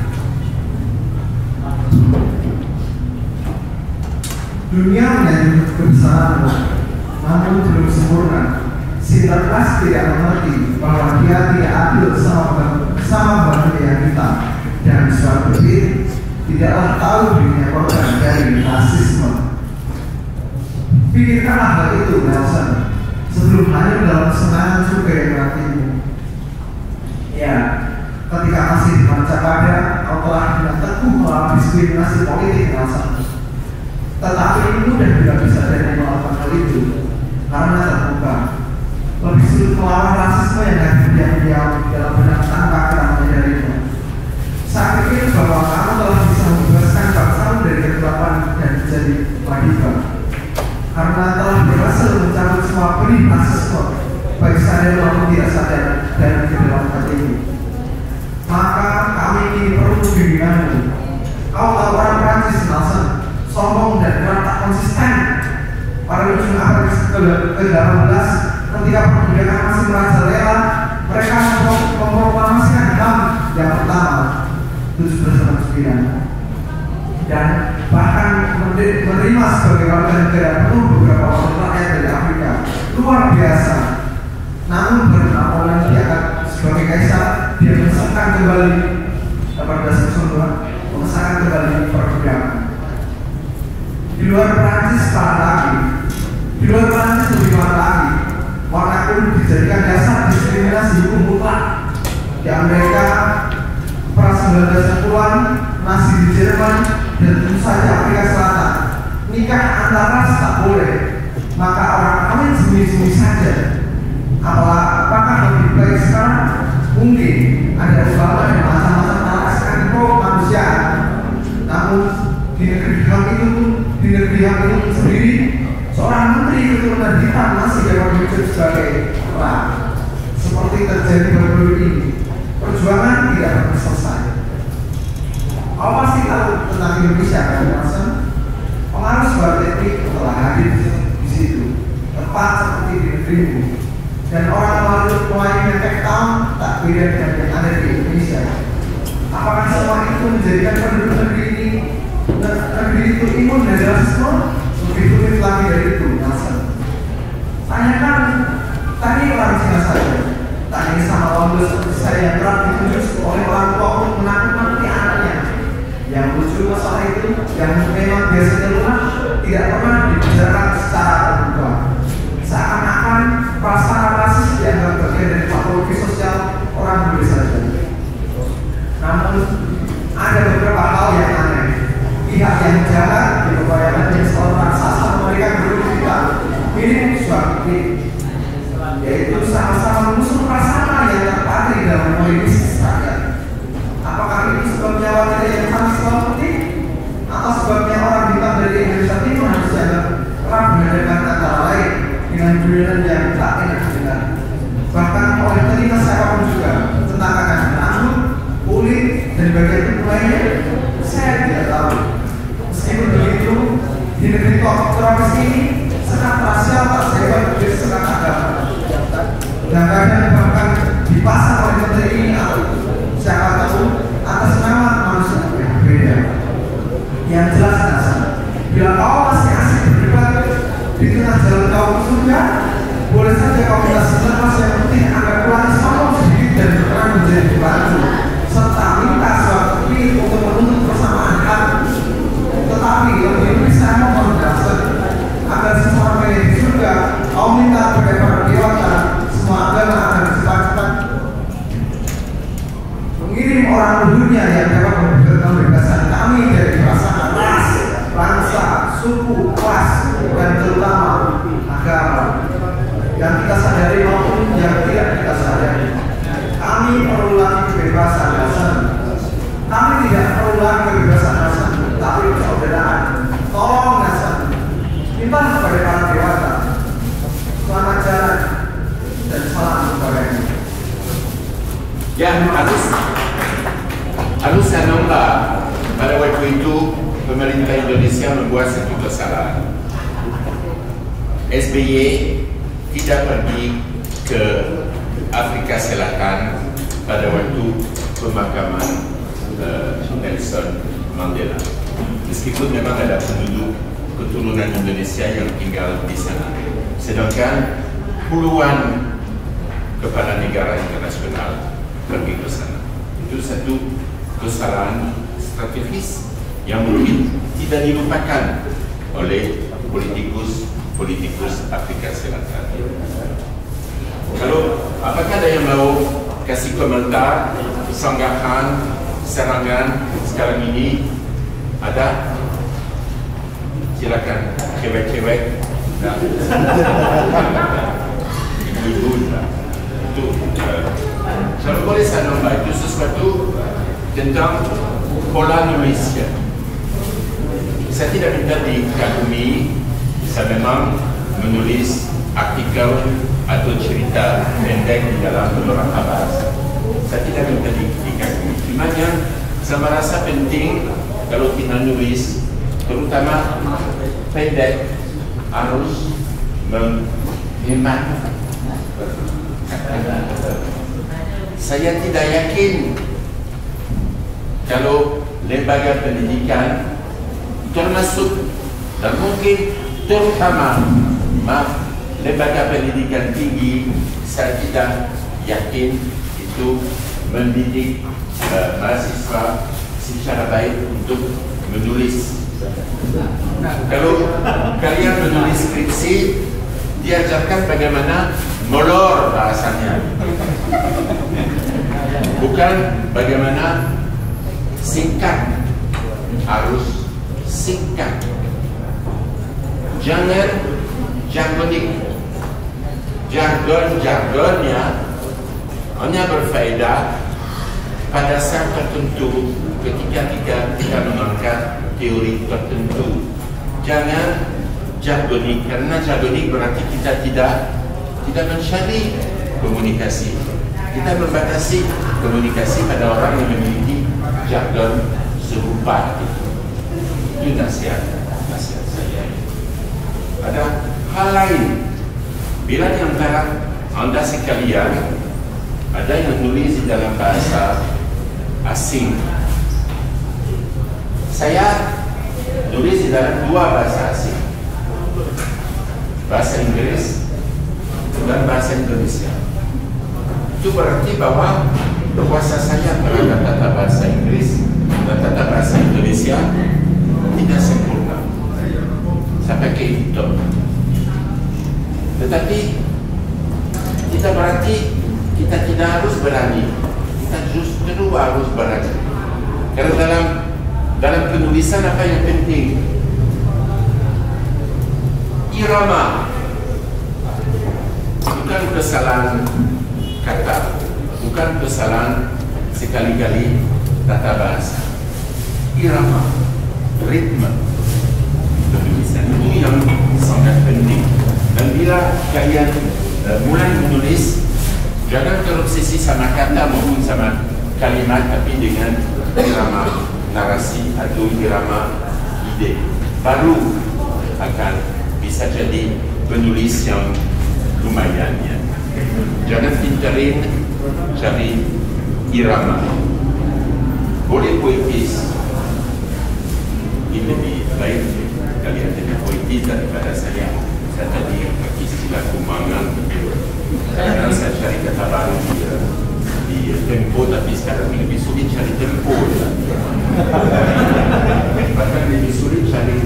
Dunia menjadi kebesaranmu, namun belum sempurna. Sinterklas tidak mengerti bahwa dia tidak adil sama bagian kita, dan suatu berbeda tidaklah tahu dirinya korban dari rasisme. Pikirkanlah hal itu, Nelson, sebelum hanyut dalam kesenangan surga yang nantimu. Ya, ketika masih di Macapada, kau telah dengan teguh melawan diskriminasi politik, Nelson. Tetapi ini mudah tidak bisa dari melakukan hal itu karena terbuka. Lebih sulit melawan rasisme yang diam-diam dalam benak tanpa kita menyadarinya. Saya pikir bahwa kamu telah bisa membebaskan bangsamu dari kegelapan dan menjadi wadidah. Karena telah berhasil mencabut semua benih rasisme, baik sadar maupun tidak sadar dan di dalam hatimu. Maka kami ini perlu bimbinganmu. Kau tahu orang Prancis, Nelson, sombong dan kurang tak konsisten. Pada ujung abad ke-18, ketika perbudakan masih merajalela, mereka memproklamasikan HAM yang pertama 1799 dan bahkan menerima sebagai warga negara penuh beberapa wakil rakyat dari Afrika. Luar biasa. Namun Napoleon diangkat sebagai kaisar, dia mengesahkan kembali pada 1802 mengesahkan kembali perbudakan. Di luar Prancis parah lagi. Di luar Prancis lebih parah lagi. Warna kulit dijadikan dasar diskriminasi hukum mutlak. Di Amerika, pra 1910-an, Nazi di Jerman, dan tentu saja Afrika Selatan. Nikah antar ras tak boleh. Maka orang kawin sembunyi-sembunyi saja. Apakah lebih baik sekarang? Mungkin ada Obama dan masa-masa melepaskan kemanusiaan. Namun di negeri yang itu sendiri, seorang menteri keturunan hitam masih dapat hidup sebagai perang. Seperti terjadi baru-baru ini, perjuangan tidak akan selesai. Kau pasti tahu tentang Indonesia, kan, Nelson? Pengaruh sebuah teknik telah hadir di situ, tepat seperti di negerimu. Dan orang mulai Cape Town tak beda dengan yang ada di Indonesia. Apakah semua itu menjadikan penduduk negeri itu imun dari rasisme? Lebih rumit lagi dari itu, Nelson. Tanya orang Cina saja. Tanya sama orang seperti saya yang kerap ditunjuk oleh orang tua untuk menakut-nakuti anaknya. Yang lucu masalah itu, yang memang biasanya lunak, tidak pernah dibicarakan secara terbuka. Seakan-akan perasaan rasis dianggap bagian dari patologi sosial orang bule saja. Namun ada beberapa hal yang aneh. Pihak yang jahat diperbayangkan yang selalu raksasa memberikan guru kita minim suatu yaitu sama-sama mengusung prasangka yang terpatri dalam politik rakyat. Apakah ini sebabnya wanita yang kami selalu putih atau sebabnya orang hitam dari Indonesia Timur harus dianggap kerap mengadakan antara lain dengan budaya yang tak enak didengar. Bahkan oleh telinga siapapun juga tentang akan rambut, kulit dan bagian tubuh lainnya, saya tidak tahu. Meskipun begitu, di negeri tropis ini, sekat rasial tak sehebat dari sekat agama. Dan kadang bahkan dipasang oleh menteri ini atau siapa tahu atas nama manusia yang berbeda. Yang jelas dasar, bila kau masih asik berdebat di tengah jalan kau ke surga, boleh saja kau minta selepas yang penting agar pelatih sombong sedikit dan berperan menjadi pembantu, serta minta suatu pilih untuk menuntut persamaan hak. Tetapi lebih bisa mohon dasar agar seseorang yang di surga kau minta kepada para dewata semua agama akan cepat-cepat mengirim orang dunia yang dapat membebaskan kami dari perasaan ras, bangsa, suku, kelas, dan terutama agama yang kita sadari maupun yang tidak kita sadari. Kami perlu lagi kebebasan dasar. Kami tidak perlu lagi kebebasan dasar, tapi persaudaraan. Tolong dasar. Minta kepada para dewata. Selamat jalan dan salam kepadanya. Ya, harus saya nombor pada waktu itu pemerintah Indonesia membuat satu kesalahan. SBY tidak pergi ke Afrika Selatan pada waktu pemakaman Nelson Mandela. Meskipun memang ada penduduk keturunan Indonesia yang tinggal di sana, sedangkan puluhan kepala negara internasional pergi ke sana. Itu satu kesalahan strategis yang mungkin tidak dilupakan oleh politikus politikus Afrika Selatan. Kalau apakah ada yang mau kasih komentar, sanggahan, serangan sekarang ini? Ada? Silakan, cewek-cewek. Ibu-ibu lah. Itu, kalau boleh saya nambah, itu sesuatu tentang pola nulisnya. Saya tidak minta dikagumi, saya memang menulis artikel atau cerita pendek di dalam beberapa bahasa. Saya tidak minta dikagumi. Cuma yang saya merasa penting kalau kita nulis, terutama pendek, harus menghemat. Saya tidak yakin kalau lembaga pendidikan termasuk dan mungkin terutama lembaga pendidikan tinggi, saya tidak yakin itu mendidik mahasiswa secara baik untuk menulis. Kalau kalian menulis skripsi, diajarkan bagaimana molor bahasanya, bukan bagaimana singkat. Harus singkat, jangan jargonik. Jargonnya hanya berfaedah pada saat tertentu ketika kita mengangkat teori tertentu. Jangan jargonik, karena jargonik berarti kita tidak mencari komunikasi. Kita membatasi komunikasi pada orang yang memiliki jargon serupa. Itu nasihat saya. Ada hal lain. Bila di antara Anda sekalian ada yang menulis di dalam bahasa asing, saya tulis di dalam dua bahasa asing, bahasa Inggris dan bahasa Indonesia. Itu berarti bahwa kuasa saya terhadap tata bahasa Inggris dan tata bahasa Indonesia tidak sempurna. Saya pakai itu. Tetapi tidak berarti kita tidak harus berani. Kita justru harus berani. Karena dalam penulisan apa yang penting? Irama. Bukan kesalahan kata, bukan kesalahan sekali-kali tata bahasa. Irama, ritme penulisan itu yang sangat penting. Dan bila kalian mulai menulis, jangan terobsesi sama kata maupun sama kalimat, tapi dengan irama narasi atau irama ide, baru akan bisa jadi penulis yang lumayan ya. Jangan pinterin cari irama. Boleh poetis, ini lebih baik kalian jadi poetis daripada saya. Saya tadi istilah kumangan, karena saya cari kata baru di tempo, tapi sekarang lebih sulit cari tempo. Bahkan lebih sulit cari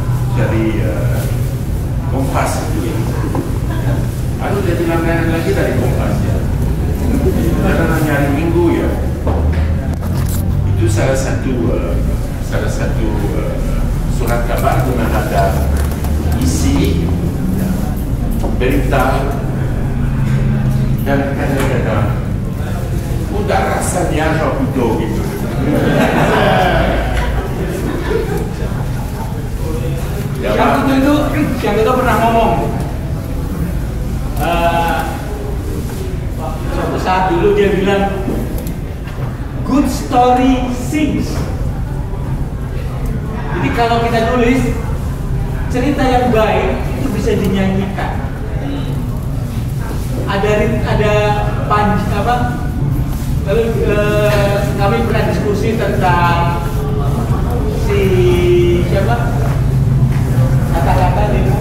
kompas itu ya. Harus jadi langganan lagi dari kompas ya. Karena nyari minggu ya. Itu salah satu surat kabar dengan ada isi berita dan kadang-kadang udah rasanya Raputo gitu. Raputo itu pernah ngomong suatu saat dulu dia bilang good story sings. Jadi kalau kita tulis cerita yang baik itu bisa dinyanyikan. Ada lalu kami pernah diskusi tentang siapa kata-kata itu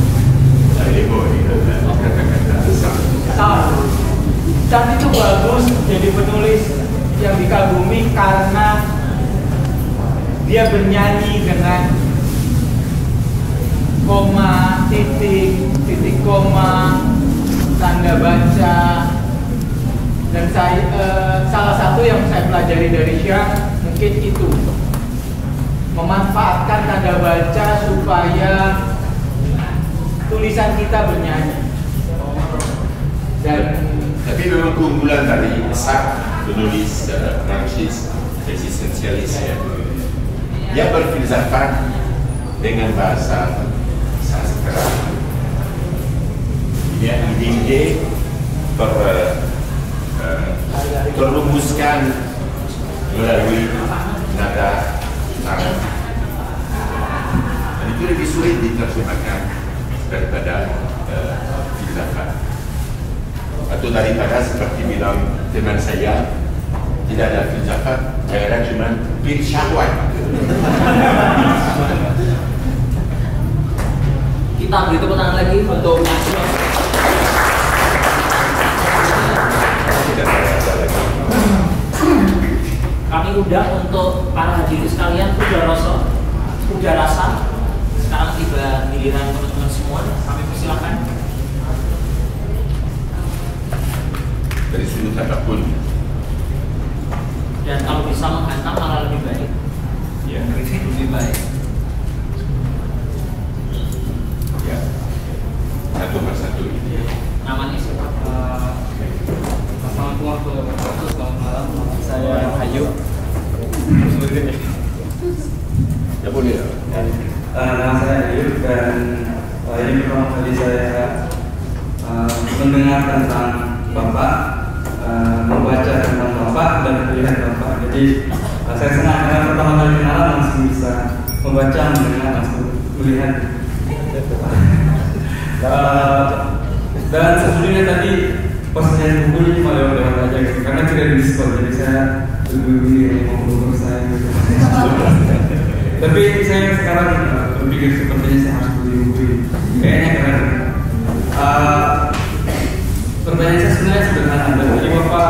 Sam itu bagus jadi penulis yang dikagumi karena dia bernyanyi dengan koma, titik koma, tanda baca, dan salah satu yang saya pelajari dari Syah mungkin itu memanfaatkan tanda baca supaya tulisan kita bernyanyi. Dan tapi memang keunggulan dari Ishaq penulis Prancis eksistensialis ya. Dia berfilsafat dengan bahasa sastra. Dia ide merumuskan melalui nada Arab. Dan itu lebih sulit diterjemahkan daripada filsafat. Atau daripada seperti bilang teman saya, tidak ada filsafat, ada cuma filsafat. Kita beri tepuk tangan lagi untuk kami undang untuk para hadirin sekalian udah rasa. Sekarang tiba giliran teman-teman semua. Kami persilakan. Dari sudut apapun. Dan kalau bisa menghantam malah lebih baik. Ya, lebih baik. Ya, satu persatu. Namanya siapa? Assalamualaikum warahmatullahi wabarakatuh. Selamat malam. Saya Ayu. Ya boleh. Nama saya Ayu dan ini pertama kali saya mendengar tentang Bapak, membaca tentang Bapak dan melihat Bapak. Jadi saya senang karena pertama kali kenalan langsung bisa membaca, mendengar, langsung melihat. Dan sebelumnya tadi pas saya buku ini malah lewat aja gitu, karena tidak di diskon, jadi saya lebih mau mengukur saya gitu. Tapi saya sekarang berpikir sepertinya saya harus beli buku ini, kayaknya keren. Pertanyaan saya sebenarnya sederhana, dari Bapak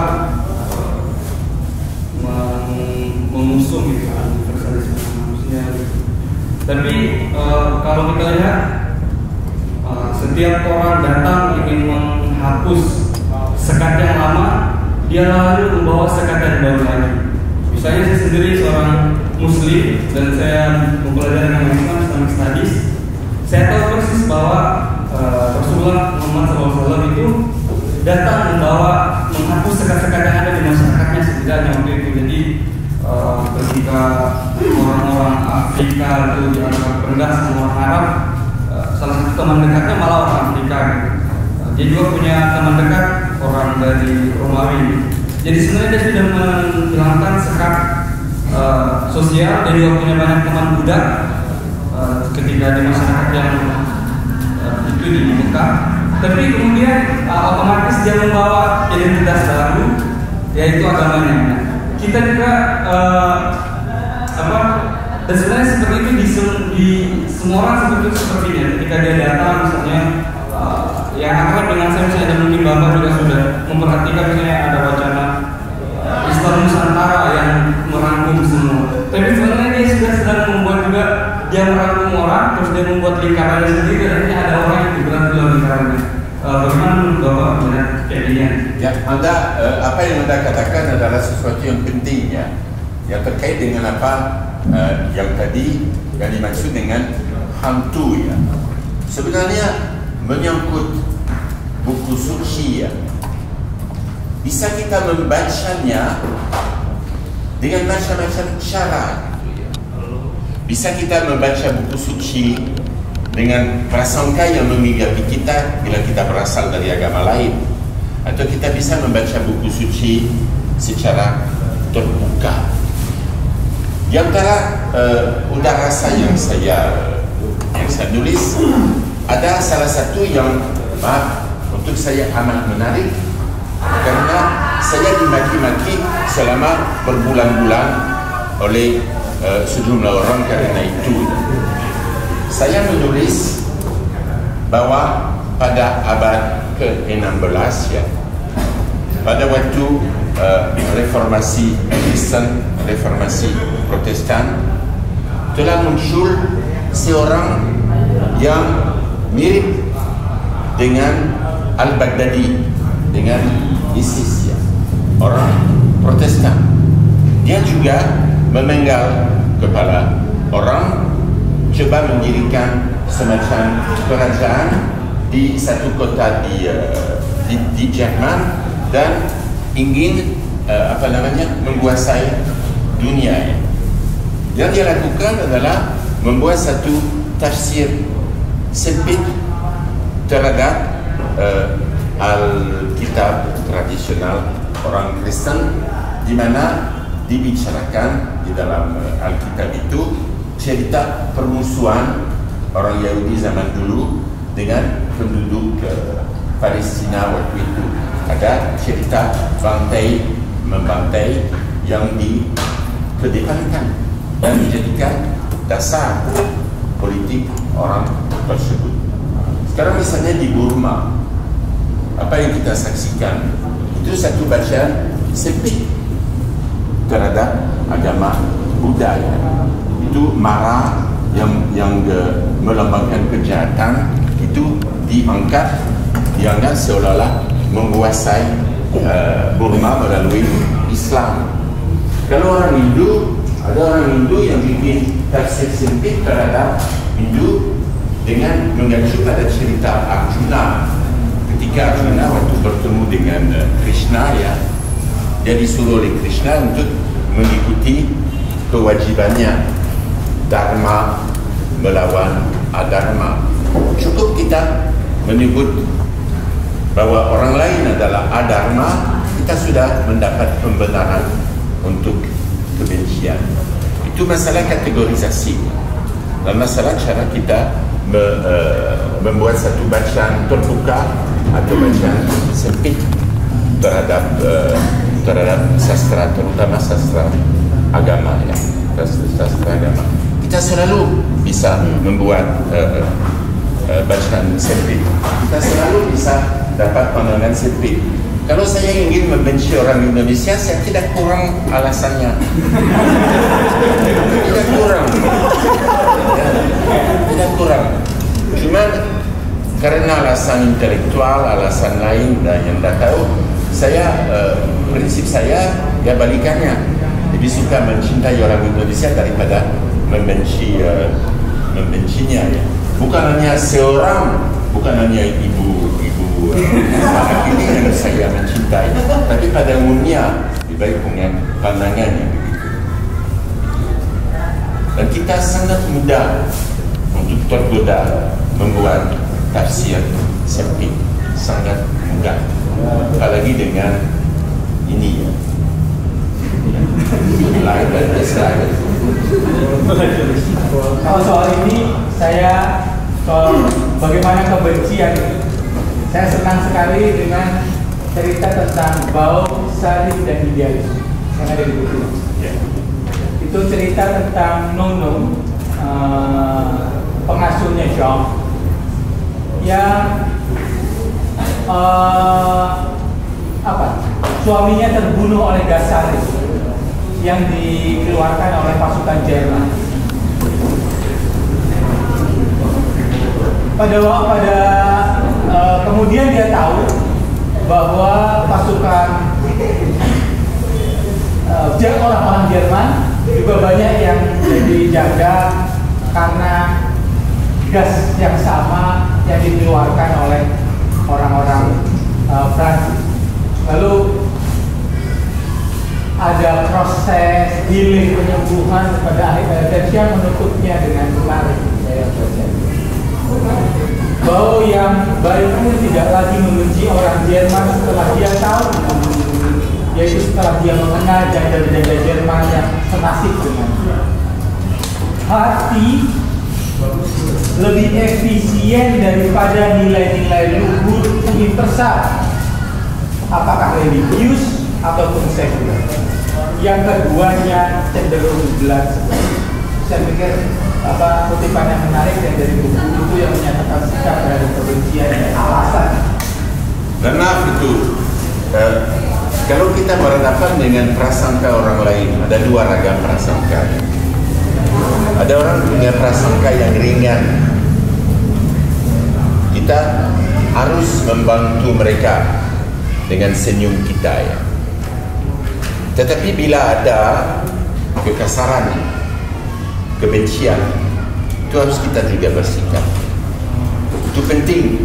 mengusung gitu universalisme manusia gitu. Tapi kalau kita lihat setiap orang datang ingin menghapus sekat yang lama, dia lalu membawa sekat yang baru lagi. Misalnya saya sendiri seorang Muslim dan saya mempelajari agama Islam, Islamic Studies. Saya tahu persis bahwa Rasulullah Muhammad SAW itu datang membawa menghapus sekat-sekat yang ada di masyarakatnya setidaknya waktu itu. Jadi ketika orang-orang Afrika itu dianggap rendah sama orang Arab, salah satu teman dekatnya malah orang Afrika. Dia juga punya teman dekat orang dari Romawi. Jadi sebenarnya dia sudah menghilangkan sekat sosial. Dia juga punya banyak teman budak ketika di masyarakat yang itu di Mekah. Tapi kemudian otomatis dia membawa identitas baru, yaitu agamanya. Kita juga dan sebenarnya seperti itu di semua orang seperti ini. Ketika dia datang misalnya yang akrab dengan saya, misalnya ada mungkin Bapak juga sudah memperhatikan misalnya ada wacana Islam Nusantara yang merangkum semua. Tapi sebenarnya dia sudah sedang membuat juga, dia merangkum orang, terus dia membuat lingkarannya sendiri, dan ini ada orang yang diberat dalam lingkarannya. Bagaimana menurut Bapak melihat kayak ini? Ya, apa yang Anda katakan adalah sesuatu yang penting ya, yang terkait dengan apa yang tadi yang dimaksud dengan hantu ya. Sebenarnya menyangkut buku suci ya, bisa kita membacanya dengan macam-macam cara gitu ya. Bisa kita membaca buku suci dengan prasangka yang mengingati kita bila kita berasal dari agama lain, atau kita bisa membaca buku suci secara terbuka. Di antara undak rasa yang saya nulis, ada salah satu yang untuk saya amat menarik, karena saya dimaki-maki selama berbulan-bulan oleh sejumlah orang karena itu. Saya menulis bahwa pada abad ke-16 ya, pada waktu reformasi Kristen, reformasi Protestan, telah muncul seorang yang mirip dengan Al-Baghdadi, dengan ISIS, ya, orang Protestan. Dia juga memenggal kepala orang, coba mendirikan semacam kerajaan di satu kota di Jerman dan ingin menguasai dunia. Yang dia lakukan adalah membuat satu tafsir sempit terhadap Alkitab tradisional orang Kristen, di mana dibicarakan di dalam Alkitab itu cerita permusuhan orang Yahudi zaman dulu dengan penduduk Palestina waktu itu. Ada cerita membantai yang dikedepankan dan dijadikan dasar politik orang tersebut. Sekarang misalnya di Burma, apa yang kita saksikan itu satu bacaan sempit terhadap agama Buddha. Itu Mara yang melambangkan kejahatan itu dianggap seolah-olah menguasai Burma melalui Islam. Kalau orang Hindu, ada orang Hindu yang bikin tafsir sempit terhadap Hindu dengan mengacu pada cerita Arjuna. Ketika Arjuna waktu bertemu dengan Krishna, ya, dia disuruh oleh Krishna untuk mengikuti kewajibannya Dharma melawan Adharma. Cukup kita menyebut bahwa orang lain adalah Adharma, kita sudah mendapat pembenaran untuk kebencian. Itu masalah kategorisasi dan masalah cara kita membuat satu bacaan terbuka atau bacaan sempit terhadap sastra, terutama sastra agama, ya, sastra agama. Kita selalu bisa membuat bacaan sempit. Kita selalu bisa dapat pandangan sempit. Kalau saya ingin membenci orang Indonesia, saya tidak kurang alasannya. Tidak kurang. Tidak kurang. Cuman karena alasan intelektual, alasan lain yang tidak tahu, saya prinsip saya ya balikannya. Lebih suka mencintai orang Indonesia daripada membencinya, ya. Bukan hanya seorang, bukan hanya ibu anak ini yang saya mencintai, tapi pada umumnya lebih baik punya pandangan yang begitu. Dan kita sangat mudah untuk tergoda membuat tafsir sempit, sangat mudah. Apalagi dengan ini, ya, lain dan slide. Kalau soal ini, soal bagaimana kebencian, saya senang sekali dengan cerita tentang Bao, Salib, dan Idealis yang ada di buku. Itu cerita tentang Nono, pengasuhnya Jean, yang suaminya terbunuh oleh Gasari yang dikeluarkan oleh pasukan Jerman. Kemudian dia tahu bahwa pasukan orang-orang Jerman juga banyak yang dijaga karena gas yang sama yang dikeluarkan oleh orang-orang Prancis. Lalu ada proses healing, penyembuhan pada akhir, dan dia menutupnya dengan kemarin saya baca. Bao yang baik pun tidak lagi membenci orang Jerman setelah dia tahu, yaitu setelah dia mengenal janda-janda Jerman yang senasib dengan dia. Hati lebih efisien daripada nilai-nilai luhur universal, apakah religius ataupun sekuler. Yang keduanya cenderung belas. Saya pikir kutipan yang menarik dari buku itu yang menyatakan sikap terhadap kebencian dan alasan. Dan maaf itu, kalau kita berhadapan dengan prasangka orang lain, ada dua ragam prasangka. Ada orang punya prasangka yang ringan, kita harus membantu mereka dengan senyum kita ya. Tetapi bila ada kekasaran, kebencian, itu harus kita juga bersikap. Itu penting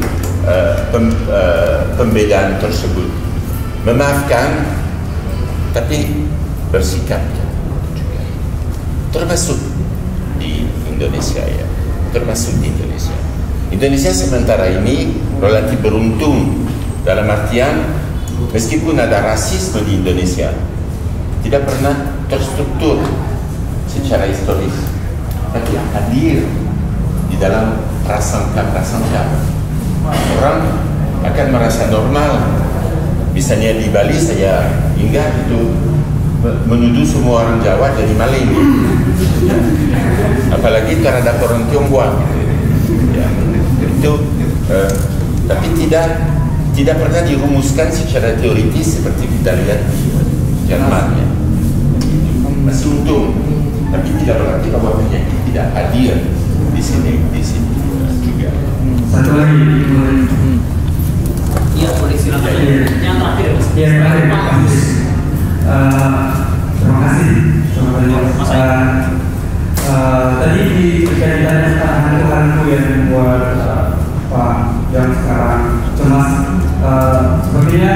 pembedaan tersebut. Memaafkan, tapi bersikap juga. Termasuk di Indonesia ya. Termasuk di Indonesia. Indonesia sementara ini relatif beruntung dalam artian meskipun ada rasisme di Indonesia, tidak pernah terstruktur secara historis, tapi hadir di dalam prasangka-prasangka. Orang akan merasa normal. Misalnya di Bali saya ingat itu menuduh semua orang Jawa jadi maling, ya. Apalagi terhadap orang Tionghoa, ya. Itu tapi tidak pernah dirumuskan secara teoritis seperti kita lihat di Jerman ya. Masih untung, tapi tidak berarti bahwa penyakit tidak hadir di sini juga. Satu lagi, Iya, boleh silakan. Yang terakhir, Mas. yang terakhir Pak Agus. Terima kasih. Tadi ketika ditanya tentang hantu-hantu yang membuat Pak yang sekarang cemas, sepertinya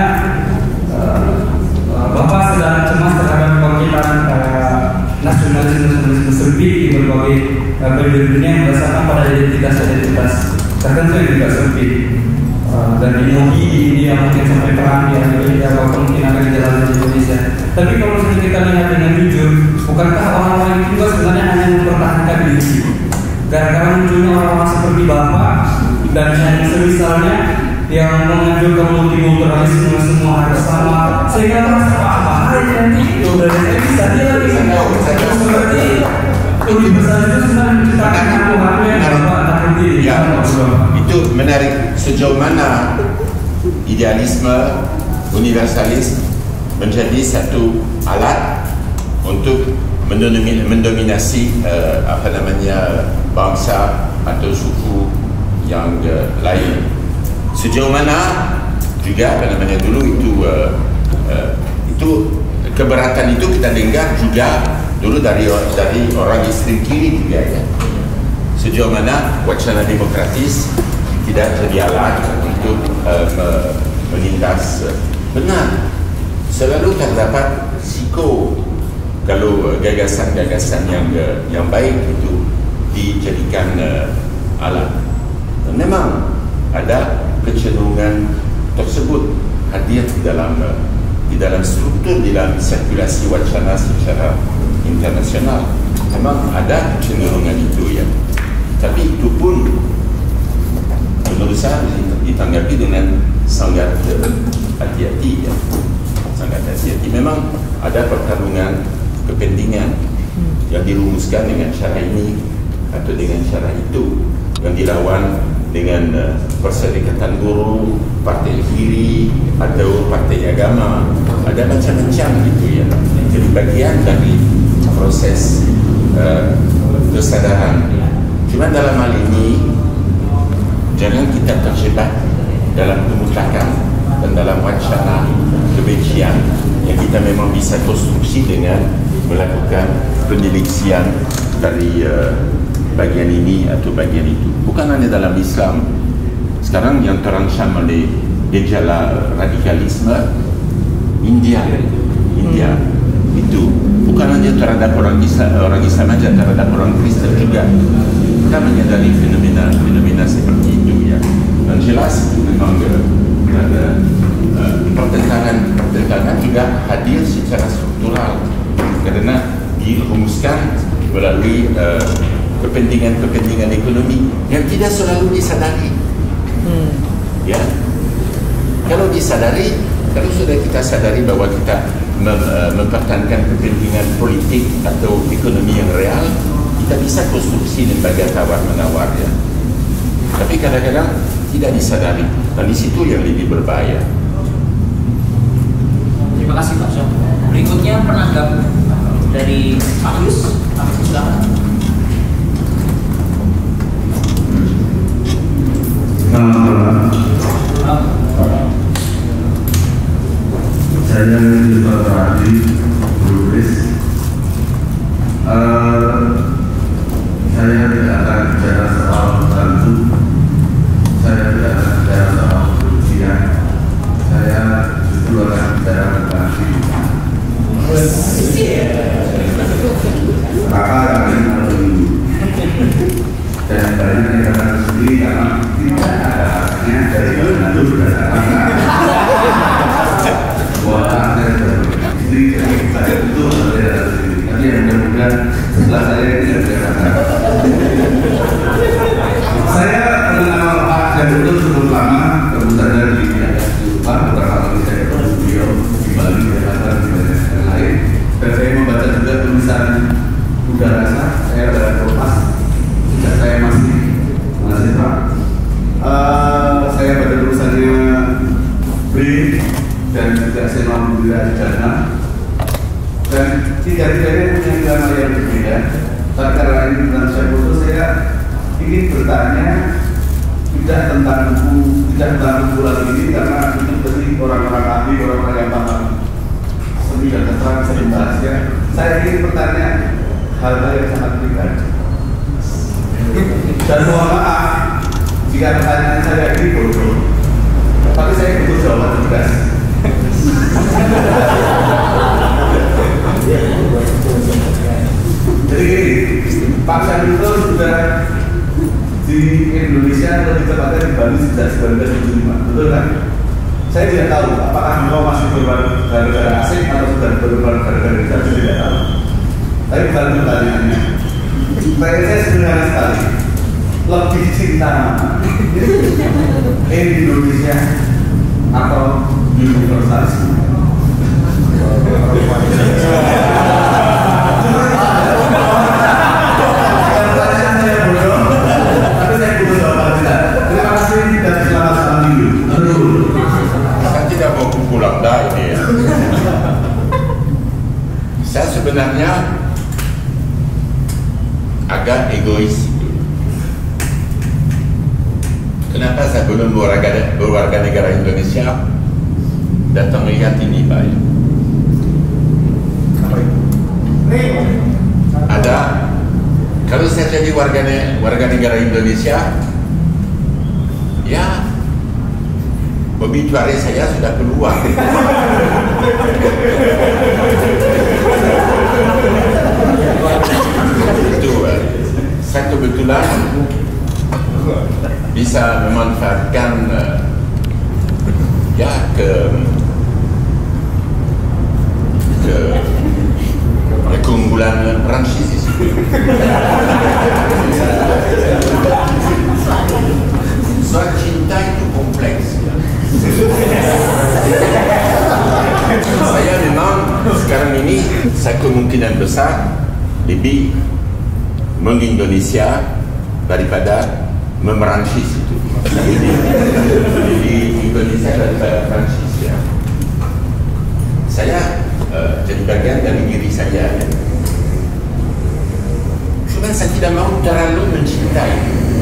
Bapak sedang cemas terhadap kebangkitan nasionalisme sempit di berbagai belahan dunia yang berdasarkan pada identitas tertentu yang juga sempit. Dan ini yang mungkin sampai perang di Amerika atau mungkin akan dijalankan di Indonesia. Tapi kalau kita lihat dengan jujur, bukankah orang-orang itu juga sebenarnya hanya mempertahankan diri? Gara-gara munculnya orang-orang seperti Bapak dan yang semisalnya yang menganjurkan multikulturalisme semua harus sama, sehingga merasa apa nanti itu dari saya bisa dia lagi seperti universal itu sebenarnya menciptakan aku yang Bapak takut diri. Itu menarik. Sejauh mana idealisme universalis menjadi satu alat untuk mendominasi bangsa atau suku yang lain. Sejauh mana juga dulu itu keberatan itu kita dengar juga dulu dari orang ekstrem kiri juga ya. Sejauh mana wacana demokratis tidak jadi alat untuk menindas. Benar, selalu terdapat risiko kalau gagasan-gagasan yang baik itu dijadikan alat. Dan memang ada kecenderungan tersebut hadir di dalam struktur, di dalam sirkulasi wacana secara internasional. Memang ada kecenderungan itu ya. Tapi itu pun menurut saya ditanggapi dengan sangat hati-hati ya. Sangat hati-hati. Memang ada pertarungan kepentingan yang dirumuskan dengan cara ini atau dengan cara itu, yang dilawan dengan perserikatan buruh, partai kiri atau partai agama. Ada macam-macam gitu ya. Jadi bagian dari proses kesadaran. Cuma dalam hal ini jangan kita terjebak dalam kemutlakan dan dalam wacana kebencian yang kita memang bisa konstruksi dengan melakukan penelitian dari bagian ini atau bagian itu. Bukan hanya dalam Islam. Sekarang yang terancam oleh gejala radikalisme India itu bukan hanya terhadap orang Islam saja, terhadap orang Kristen juga. Kita menyadari fenomena seperti itu ya. Dan jelas memang ada pertentangan juga hadir secara struktural karena dirumuskan melalui kepentingan ekonomi yang tidak selalu disadari. Ya, kalau disadari, kalau sudah kita sadari bahwa kita mempertahankan kepentingan politik atau ekonomi yang real, kita bisa konstruksi lembaga tawar-menawar ya. Tapi kadang-kadang tidak disadari, dan di situ yang lebih berbahaya. Terima kasih Pak Syam. Berikutnya penanggap dari Pak Yus. Silakan. maka kami harus dulu. Dan banyak yang datang sendiri karena tidak ada haknya dari Manado berdasarkan buatan dan istri dari kita itu dari datang sendiri. Tapi yang mudah-mudahan setelah saya tidak bisa datang. Saya mengenal Pak Jadul cukup lama, kebetulan di Pak beberapa kali saya ketemu beliau di Bali, Jakarta, di banyak yang lain. Dan saya membaca juga tulisan Bunda Rasa, saya adalah Propas. Sejak saya masih mahasiswa, saya baca tulisannya B dan juga saya alhamdulillah di Dana. Dan tiga-tiganya punya nama yang berbeda. Tapi karena ini tentang saya foto, saya ingin bertanya tidak tentang buku, tidak tentang buku lagi ini karena itu pasti orang-orang ahli, orang-orang yang paham seni dan keterangan saya membahas ya. Saya ingin bertanya hal-hal yang sangat pribadi. Dan mohon maaf jika pertanyaan saya ini bodoh, tapi saya butuh jawaban tegas. Jadi gini, Pak Syarif itu sudah di Indonesia, lebih tepatnya di Bali sejak 1975, betul kan? Saya tidak tahu apakah beliau masih berwarga asing atau sudah berwarga Indonesia, saya tidak tahu. Tapi bukan pertanyaannya. Saya sederhana sekali, lebih cinta Indonesia atau universalisme? Saya sebenarnya agak egois. Kenapa saya belum berwarga negara Indonesia datang lihat ini Pak? Ada, kalau saya jadi warga negara Indonesia, ya obituari saya sudah keluar. Itu saya kebetulan bisa memanfaatkan ya keunggulan Prancis di situ. Soal cinta itu kompleks. Saya memang sekarang ini saya kemungkinan besar lebih meng-Indonesia daripada memerancis itu. Jadi Indonesia daripada Prancis ya. Saya jadi bagian dari diri saya. Cuma saya tidak mau terlalu mencintai.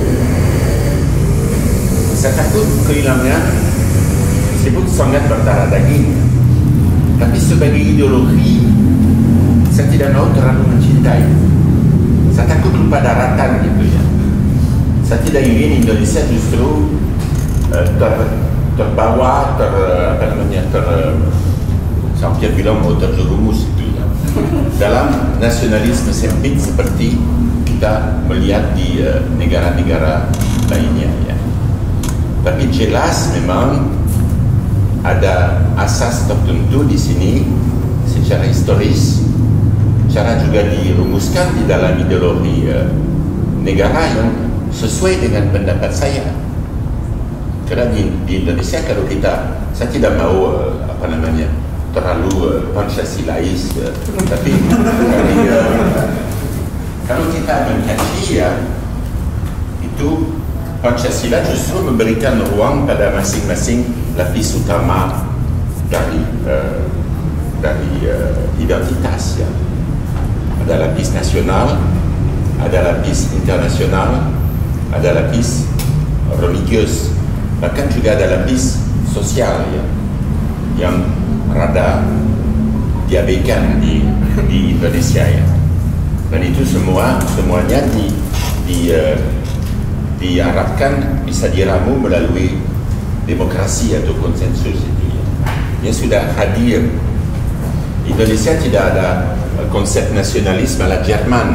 Saya takut kehilangan meskipun sangat berdarah daging. Tapi sebagai ideologi, saya tidak mau terlalu mencintai. Saya takut lupa daratan gitu ya. Saya tidak ingin Indonesia justru terbawa, saya bilang mau terjerumus itu ya. Dalam nasionalisme sempit seperti kita melihat di negara-negara lainnya ya. Tapi jelas memang ada asas tertentu di sini secara historis, cara juga dirumuskan di dalam ideologi negara yang sesuai dengan pendapat saya. Karena di Indonesia kalau saya tidak mau terlalu Pancasilais, tapi kalau kita mengkaji ya itu Pancasila justru memberikan ruang pada masing-masing lapis utama dari identitas ya. Ada lapis nasional, ada lapis internasional, ada lapis religius, bahkan juga ada lapis sosial ya, yang rada diabaikan di Indonesia ya. Dan itu semuanya diharapkan bisa diramu melalui demokrasi atau konsensus itu ya. Yang sudah hadir Indonesia tidak ada konsep nasionalisme ala Jerman.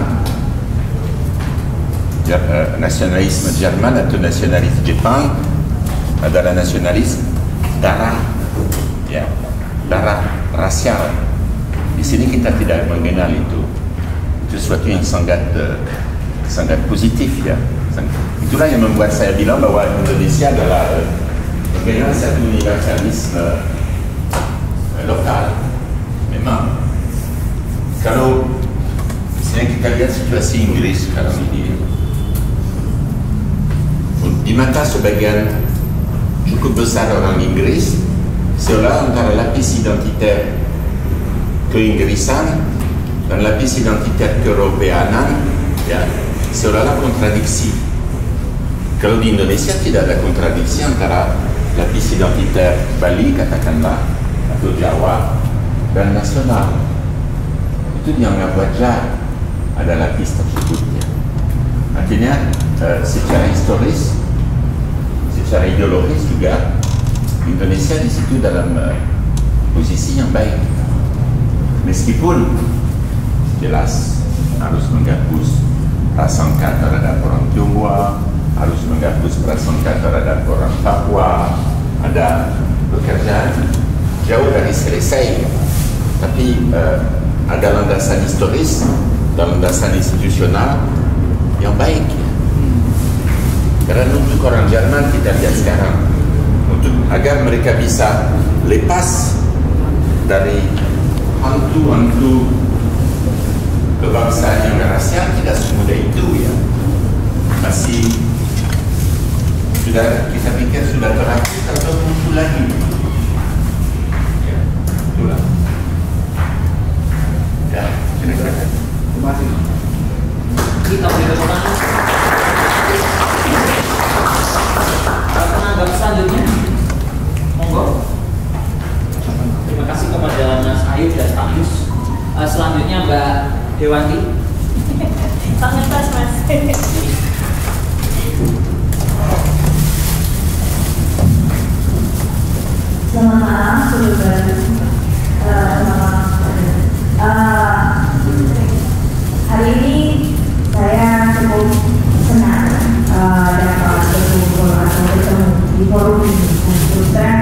Nasionalisme Jerman atau nasionalis Jepang adalah nasionalis darah, ya, darah rasial. Di sini kita tidak mengenal itu. Itu sesuatu yang sangat positif, ya. Itulah yang membuat saya bilang bahwa Indonesia adalah mengenal satu universalisme lokal. Memang kalau misalnya kita lihat situasi Inggris sekarang ini, di mata sebagian cukup besar orang Inggris, seolah antara lapis identiter keinggrisan dan lapis identiter keeuropeanan, ya, seolah-olah kontradiksi. Kalau di Indonesia tidak ada kontradiksi antara lapis identiter Bali, katakanlah, atau Jawa, dan nasional. Itu dianggap wajar ada lapis tersebut, ya. Artinya secara historis, secara ideologis juga Indonesia di situ dalam posisi yang baik, meskipun jelas harus menghapus prasangka terhadap orang Tionghoa, harus menghapus prasangka terhadap orang Papua. Ada pekerjaan jauh dari selesai, tapi ada landasan historis dan landasan institusional yang baik, ya. Karena untuk orang Jerman kita lihat sekarang, untuk agar mereka bisa lepas dari hantu-hantu kebangsaan yang rasial tidak semudah itu, ya. Masih sudah kita pikir sudah terakhir atau muncul lagi, ya, itulah. Ya, kira-kira. Terima kasih. Kita beri tepuk tangan. Penanggap selanjutnya, monggo. Terima kasih kepada Mas Ayub dan Pak Yus. Selanjutnya Mbak Dewanti. Tak ngetes, Mas. Selamat malam, hari ini saya cukup senang dapat berkumpul atau bertemu di forum ini. Terus terang,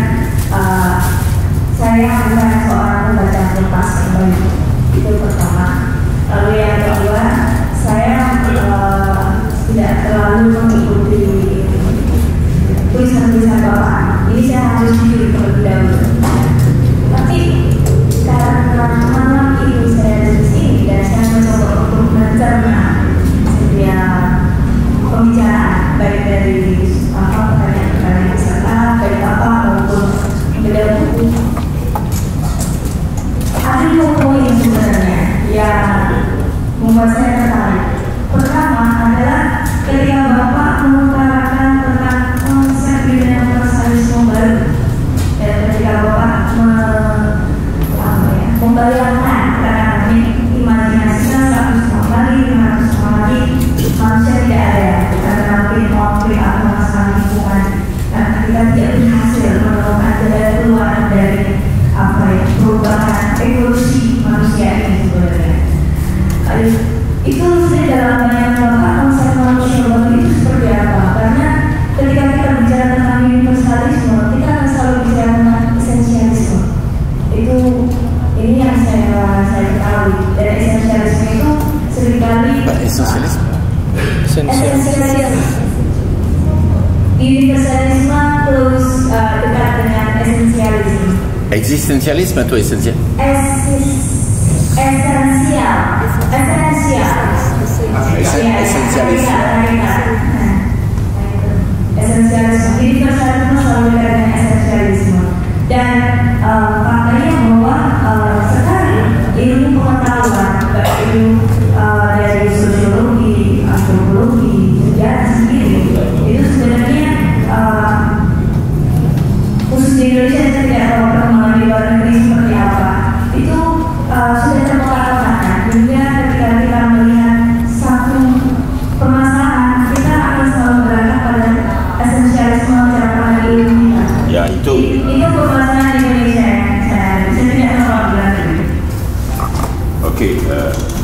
saya bukan seorang pembaca lepas yang baik, itu pertama. Lalu yang kedua, saya tidak terlalu mengikuti tulisan-tulisan Bapak. Ini saya harus jujur terlebih dahulu. Tapi karena malam ini saya di sini dan saya mencoba untuk mencerna setiap pembicaraan, baik dari pertanyaan-pertanyaan peserta, dari Bapak maupun beliau buku. Ada dua poin sebenarnya yang membuat saya tertarik. Pertama adalah ketika Bapak mengutarakan tentang konsep universalisme baru, dan ketika Bapak membayangkan karena imajinasi 100 tahun lagi, 500 tahun lagi manusia tidak ada, karena mungkin konflik atau masalah lingkungan, karena kita tidak berhasil menemukan jalan keluar dari perubahan evolusi manusia ini sebenarnya. Itu sudah dalam bayangan Bapak konsep manusia baru itu seperti apa? Karena ketika kita bicara tentang universalisme, kita akan selalu bicara tentang esensialisme. Ini yang saya ketahui. Dan esensialisme itu seringkali esensialisme. Universalisme terus dekat dengan esensialisme. Eksistensialisme atau esensial? Esensialisme. Universalisme selalu dekat dengan esensialisme. Dan faktanya bahwa sekarang ilmu pengetahuan, baik itu dari sosiologi, antropologi, sejarah sendiri, itu sebenarnya khusus di Indonesia saya tidak tahu perkembangan di luar negeri seperti apa. Itu sudah terpetakan hingga ketika kita melihat satu permasalahan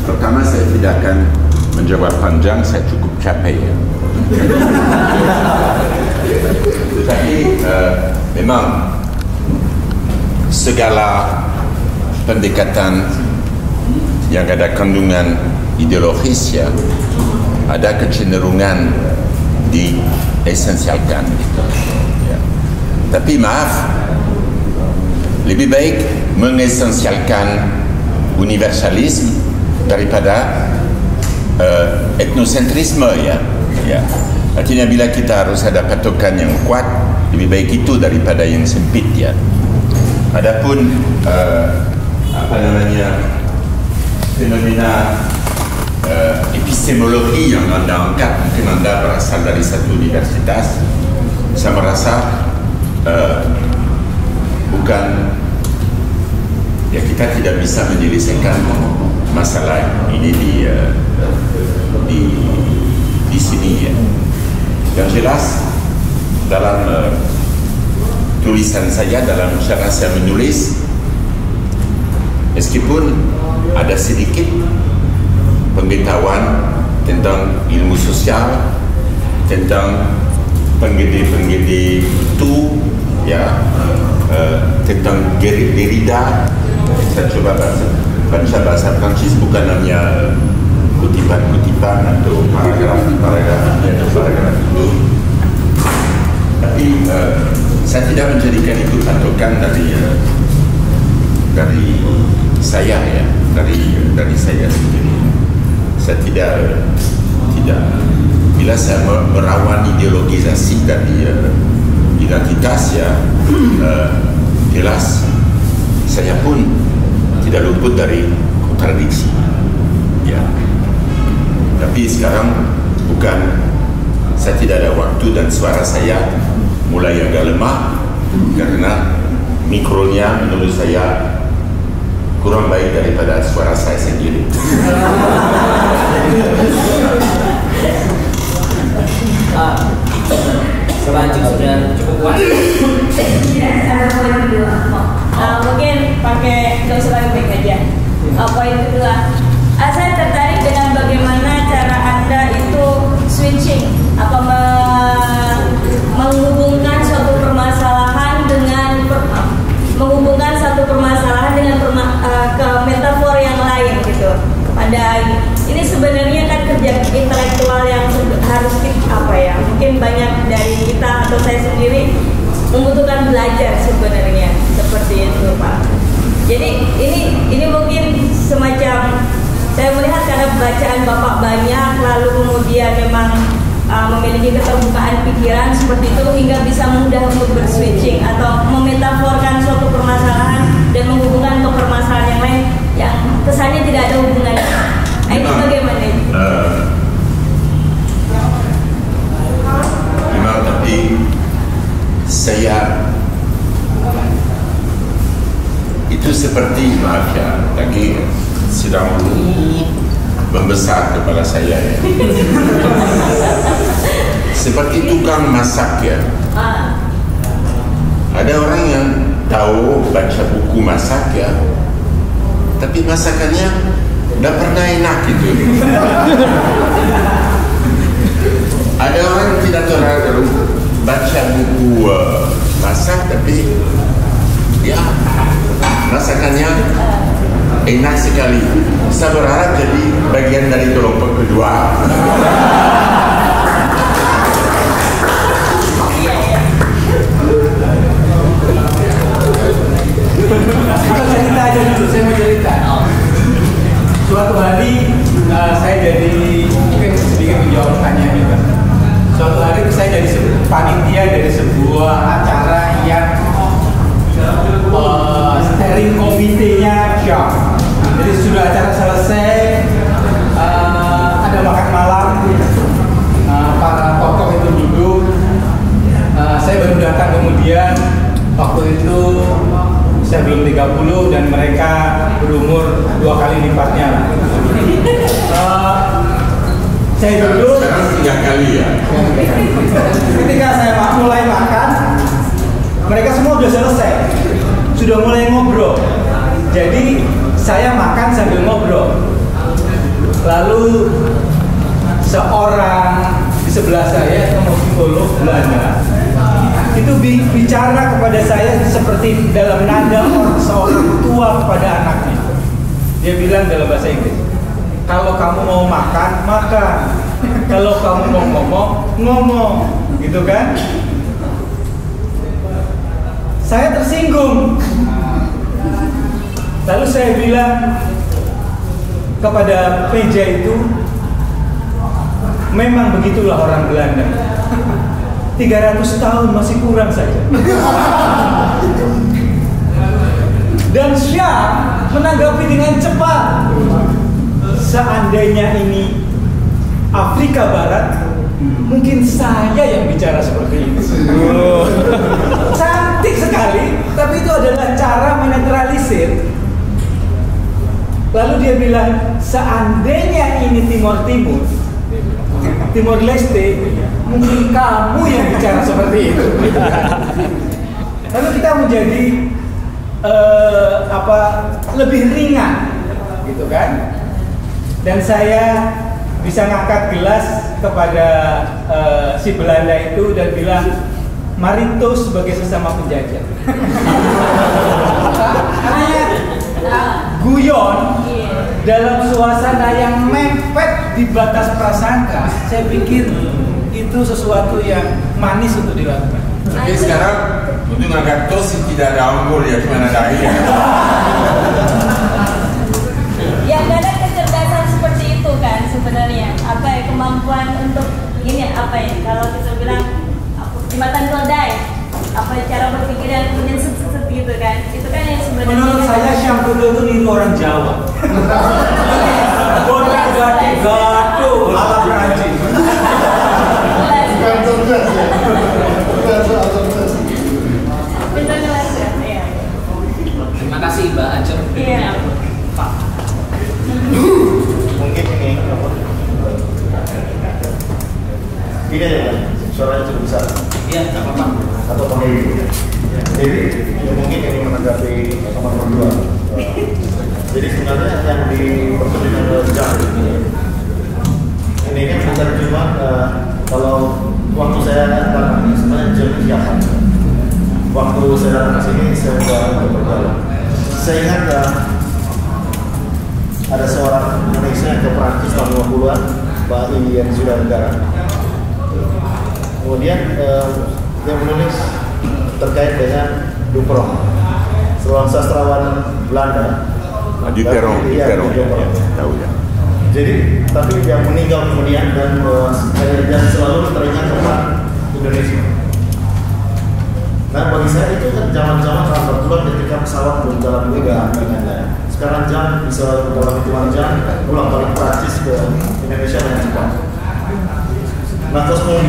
Pertama, saya tidak akan menjawab panjang, saya cukup capek ya. Tetapi memang segala pendekatan yang ada kandungan ideologis ya, ada kecenderungan diesensialkan gitu. Ya. Tapi maaf, lebih baik mengesensialkan universalisme daripada etnosentrisme ya. Ya. Artinya bila kita harus ada patokan yang kuat, lebih baik itu daripada yang sempit ya. Adapun fenomena epistemologi yang Anda angkat, mungkin Anda berasal dari satu universitas. Saya merasa bukan ya, kita tidak bisa menyelesaikan masalah ini di sini ya. Yang jelas dalam tulisan saya, dalam cara saya menulis, meskipun ada sedikit pengetahuan tentang ilmu sosial, tentang penggede-penggede itu ya, tentang Derrida. Saya coba baca bahasa Prancis, bukan hanya kutipan-kutipan atau paragraf itu, tapi saya tidak menjadikan itu patokan dari saya ya, dari saya sendiri. Saya tidak bila saya merawan ideologisasi dari identitas ya, jelas saya pun tidak luput dari kontradiksi ya. Tapi sekarang bukan, saya tidak ada waktu dan suara saya mulai agak lemah karena mikronya menurut saya kurang baik daripada suara saya sendiri. Selanjutnya sudah cukup kuat. Mungkin pakai nggak usah pakai mic aja. Poin kedua, saya tertarik dengan bagaimana cara Anda itu switching atau menghubungkan suatu permasalahan dengan ke metafor yang lain gitu. Pada ini sebenarnya kan kerja intelektual yang harus mungkin banyak dari kita atau saya sendiri membutuhkan belajar sebenarnya seperti itu Pak. Jadi ini mungkin semacam, saya melihat karena bacaan Bapak banyak, lalu kemudian memang memiliki keterbukaan pikiran seperti itu hingga bisa mudah untuk berswitching atau memetaforkan suatu permasalahan dan menghubungkan ke permasalahan yang lain yang kesannya tidak ada hubungannya. Itu bagaimana? Memang, tapi saya itu seperti, maaf ya, lagi sedang membesar kepala saya ya. Seperti tukang masak ya. Ada orang yang tahu baca buku masak ya, tapi masakannya udah pernah enak gitu. Ada orang yang tidak tahu baca buku masak, tapi ya masakannya enak sekali. Saya berharap jadi bagian dari kelompok kedua. Cerita aja dulu, saya mau cerita. Suatu hari saya jadi, mungkin sedikit menjawab pertanyaan itu. Suatu hari saya jadi panitia dari sebuah acara yang steering komitenya Syam. Jadi sudah acara selesai, ada makan malam, para tokoh itu duduk. Saya baru datang kemudian, waktu itu saya belum 30 dan mereka berumur 2 kali lipatnya. Saya duduk. Sekarang 3 kali ya. Ketika saya mulai makan, mereka semua sudah selesai, sudah mulai ngobrol. Jadi saya makan sambil ngobrol. Lalu seorang di sebelah saya, psikolog Belanda, itu bicara kepada saya seperti dalam nada seorang tua kepada anaknya. Dia bilang dalam bahasa Inggris, kalau kamu mau makan, makan. Kalau kamu mau ngomong, ngomong. Gitu kan? Saya tersinggung. Lalu saya bilang kepada meja itu, memang begitulah orang Belanda. 300 tahun masih kurang saja. Dan Syah menanggapi dengan cepat. Seandainya ini Afrika Barat, mungkin saya yang bicara seperti itu. Cantik sekali, tapi itu adalah cara menetralisir. Lalu dia bilang, seandainya ini Timor Leste, mungkin kamu yang bicara seperti itu. Lalu kita menjadi lebih ringan, gitu kan? Dan saya bisa ngangkat gelas kepada si Belanda itu dan bilang, Marito sebagai sesama penjajah. Karena guyon dalam suasana yang mepet di batas prasangka, saya pikir itu sesuatu yang manis untuk dilakukan. Tapi sekarang untuk ngangkat tos tidak ada anggul ya, cuma ada air. Ya, ada kecerdasan seperti itu kan sebenarnya. Apa ya, kemampuan untuk ini apa ya? Kalau kita bilang jembatan keledai, apa cara berpikir yang punya set gitu kan? Itu kan yang sebenarnya. Menurut saya Syampudo itu niru orang Jawa. Botak gato ala Perancis. Terima kasih Mbak Ajeng. Iya. Pak. Mungkin ini ya, suaranya cukup besar. Iya, nggak apa-apa. Atau pakai ini. Jadi mungkin ini menanggapi nomor 2. Jadi sebenarnya yang diperkenalkan oleh Jam ini menerjemah kalau waktu saya datang sebenarnya Jam siapa? Waktu saya datang ke sini saya berjalan. Saya ingat ada seorang Indonesia yang ke Perancis tahun 50-an, Mbak Ini yang sudah negara. Kemudian dia menulis terkait dengan Duperong, seorang sastrawan Belanda. Duperong, tahu ya. Jadi, tapi dia meninggal kemudian dan selalu teringat tentang Indonesia. Nah, bagi saya itu kan zaman-zaman kebetulan ketika pesawat belum jalan juga dan lain-lain. Sekarang jam bisa dalam hitungan jam pulang balik Prancis ke Indonesia dengan cepat. Nah,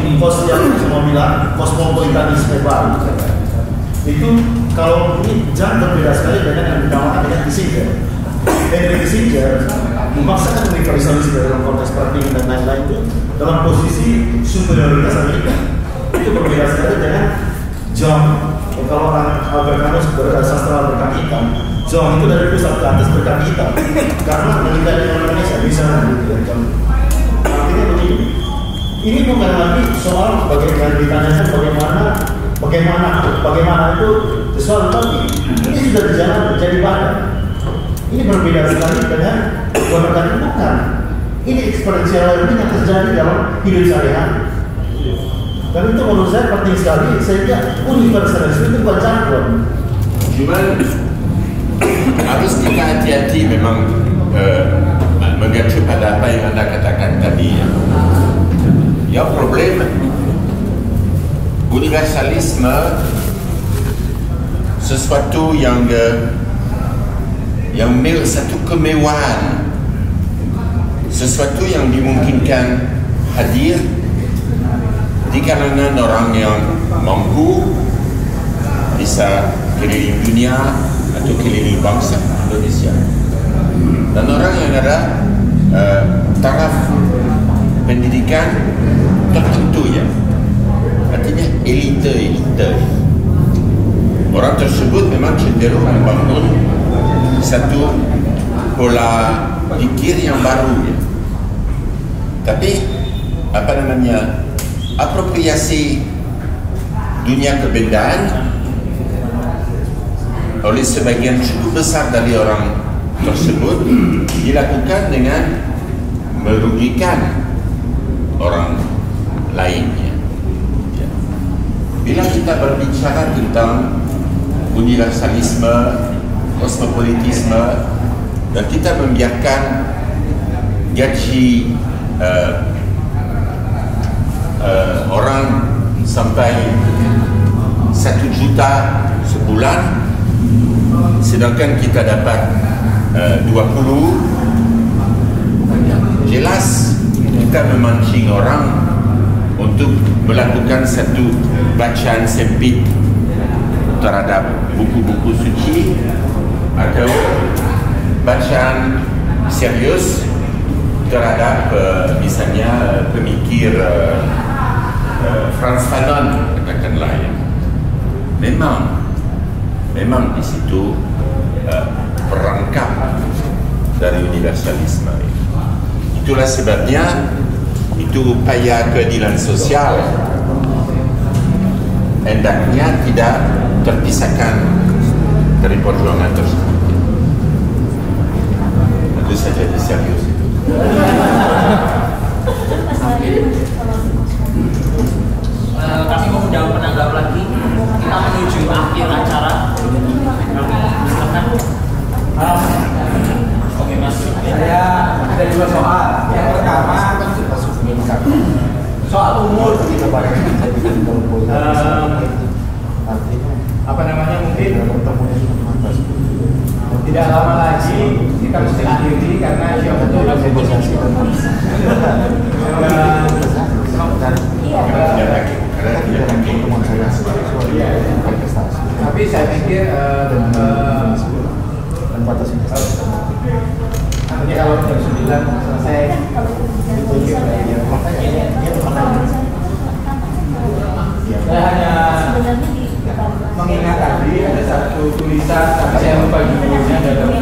kosmopolitanisme baru itu kalau ini jam berbeda sekali dengan yang dinamakan dengan Kissinger. Henry Kissinger memaksakan universalisme dalam konteks perang dan lain-lain itu dalam posisi superioritas Amerika. Itu berbeda sekali dengan John. Kalau orang Amerikanus bersastra berkaki hitam, John itu dari pusat ke atas berkaki hitam karena menikah dengan Indonesia bisa gitu. Artinya begini, ini bukan lagi soal bagaimana ditanyakan bagaimana itu sesuatu lagi. Ini sudah berjalan menjadi badan. Ini berbeda sekali dengan bukan. Ini eksponensial learning yang terjadi dalam hidup sehari-hari. Dan itu menurut saya penting sekali sehingga universalisme itu bukan jargon. Cuman harus kita hati-hati memang mengacu pada apa yang Anda katakan tadi. Ya problem universalisme sesuatu yang satu kemewahan, sesuatu yang dimungkinkan hadir di kalangan orang yang mampu bisa keliling dunia atau keliling bangsa Indonesia, dan orang yang ada taraf pendidikan tertentu ya, artinya elite. Orang tersebut memang cenderung membangun satu pola pikir yang baru ya. Tapi apropriasi dunia kebendaan oleh sebagian cukup besar dari orang tersebut dilakukan dengan merugikan orang lainnya. Bila kita berbicara tentang universalisme, kosmopolitisme, dan kita membiarkan gaji orang sampai 1 juta sebulan, sedangkan kita dapat 20, jelas kita memancing orang untuk melakukan satu bacaan sempit terhadap buku-buku suci atau bacaan serius terhadap misalnya pemikir Frantz Fanon, katakanlah ya. Memang di situ perangkap dari universalisme. Itulah sebabnya itu upaya keadilan sosial hendaknya tidak terpisahkan dari perjuangan tersebut. Tentu saja serius itu. Kami mau menjawab penanggap lagi. Kita menuju akhir acara. Silakan. Oke Mas. Saya ada 2 soal. Yang pertama soal umur. Mungkin tidak lama lagi kita mesti akhiri karena siapa itu sudah berposisi. Tapi saya pikir artinya kalau jam 9 selesai saya hanya mengingat tadi ada satu tulisan, tapi saya lupa judulnya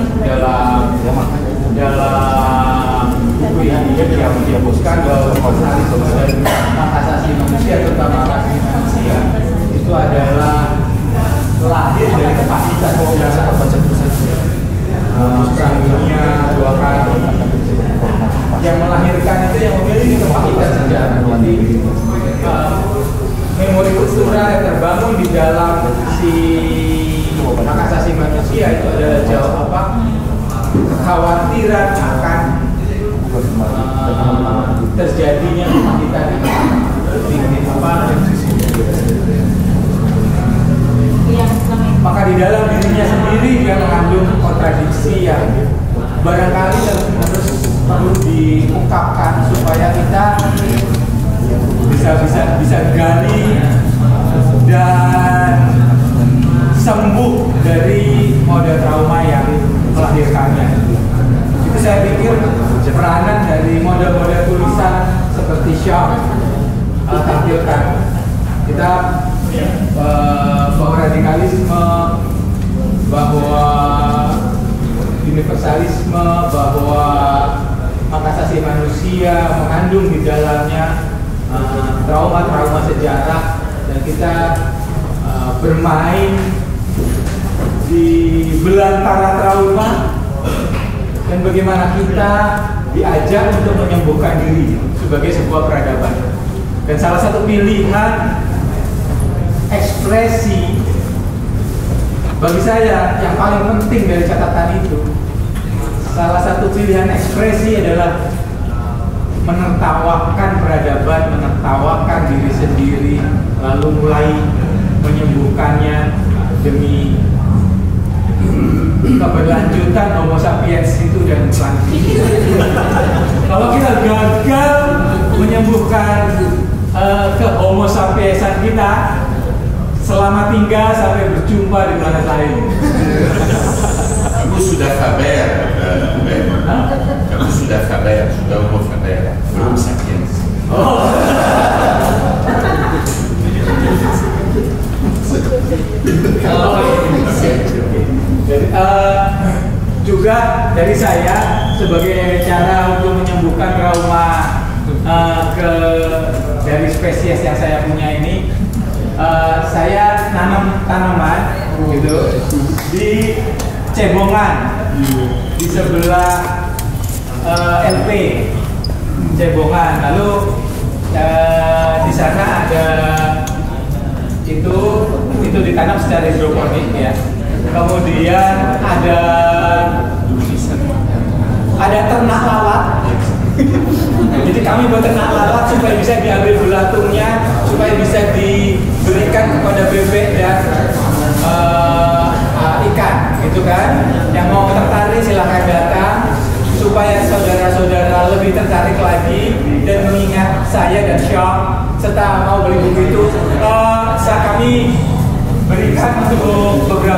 dalam buku yang dia menghapuskan bahwa hak asasi manusia, terutama hak asasi manusia itu adalah lahir dari kapasitas Perang Dunia 2 kali. Yang melahirkan itu yang memiliki kapasitas sejarah. Jadi memori kultural yang terbangun di dalam si hak asasi manusia itu adalah kekhawatiran akan terjadinya kita maka di dalam dirinya sendiri dia mengandung kontradiksi yang barangkali harus perlu diungkapkan supaya kita bisa gali dan sembuh dari mode trauma yang melahirkannya. Itu saya pikir peranan dari mode-mode tulisan seperti Shaw tampilkan. Kita bahwa radikalisme, bahwa universalisme, bahwa hak asasi manusia mengandung di dalamnya trauma-trauma sejarah, dan kita bermain di belantara trauma, dan bagaimana kita diajak untuk menyembuhkan diri sebagai sebuah peradaban. Dan salah satu pilihan ekspresi bagi saya yang paling penting dari catatan itu, salah satu pilihan ekspresi adalah menertawakan peradaban, menertawakan diri sendiri, lalu mulai menyembuhkannya demi keberlanjutan Homo sapiens itu dan selanjutnya. Kalau kita gagal menyembuhkan ke Homo sapiensan kita, selamat tinggal sampai berjumpa di planet lain. Kamu sudah kabar, kamu sudah kabar, sudah Homo kabar, belum sapiens. Juga dari saya sebagai cara untuk menyembuhkan trauma dari spesies yang saya punya ini, saya nanam tanaman gitu di Cebongan, di sebelah LP Cebongan. Lalu di sana ada itu ditanam secara hidroponik ya. Kemudian ada ternak lalat. Jadi kami buat ternak lalat supaya bisa diambil belatungnya, supaya bisa diberikan kepada bebek dan ikan, gitu kan? Yang mau tertarik silahkan datang, supaya saudara-saudara lebih tertarik lagi dan mengingat saya dan Syah serta mau beli buku itu. Kami berikan untuk beberapa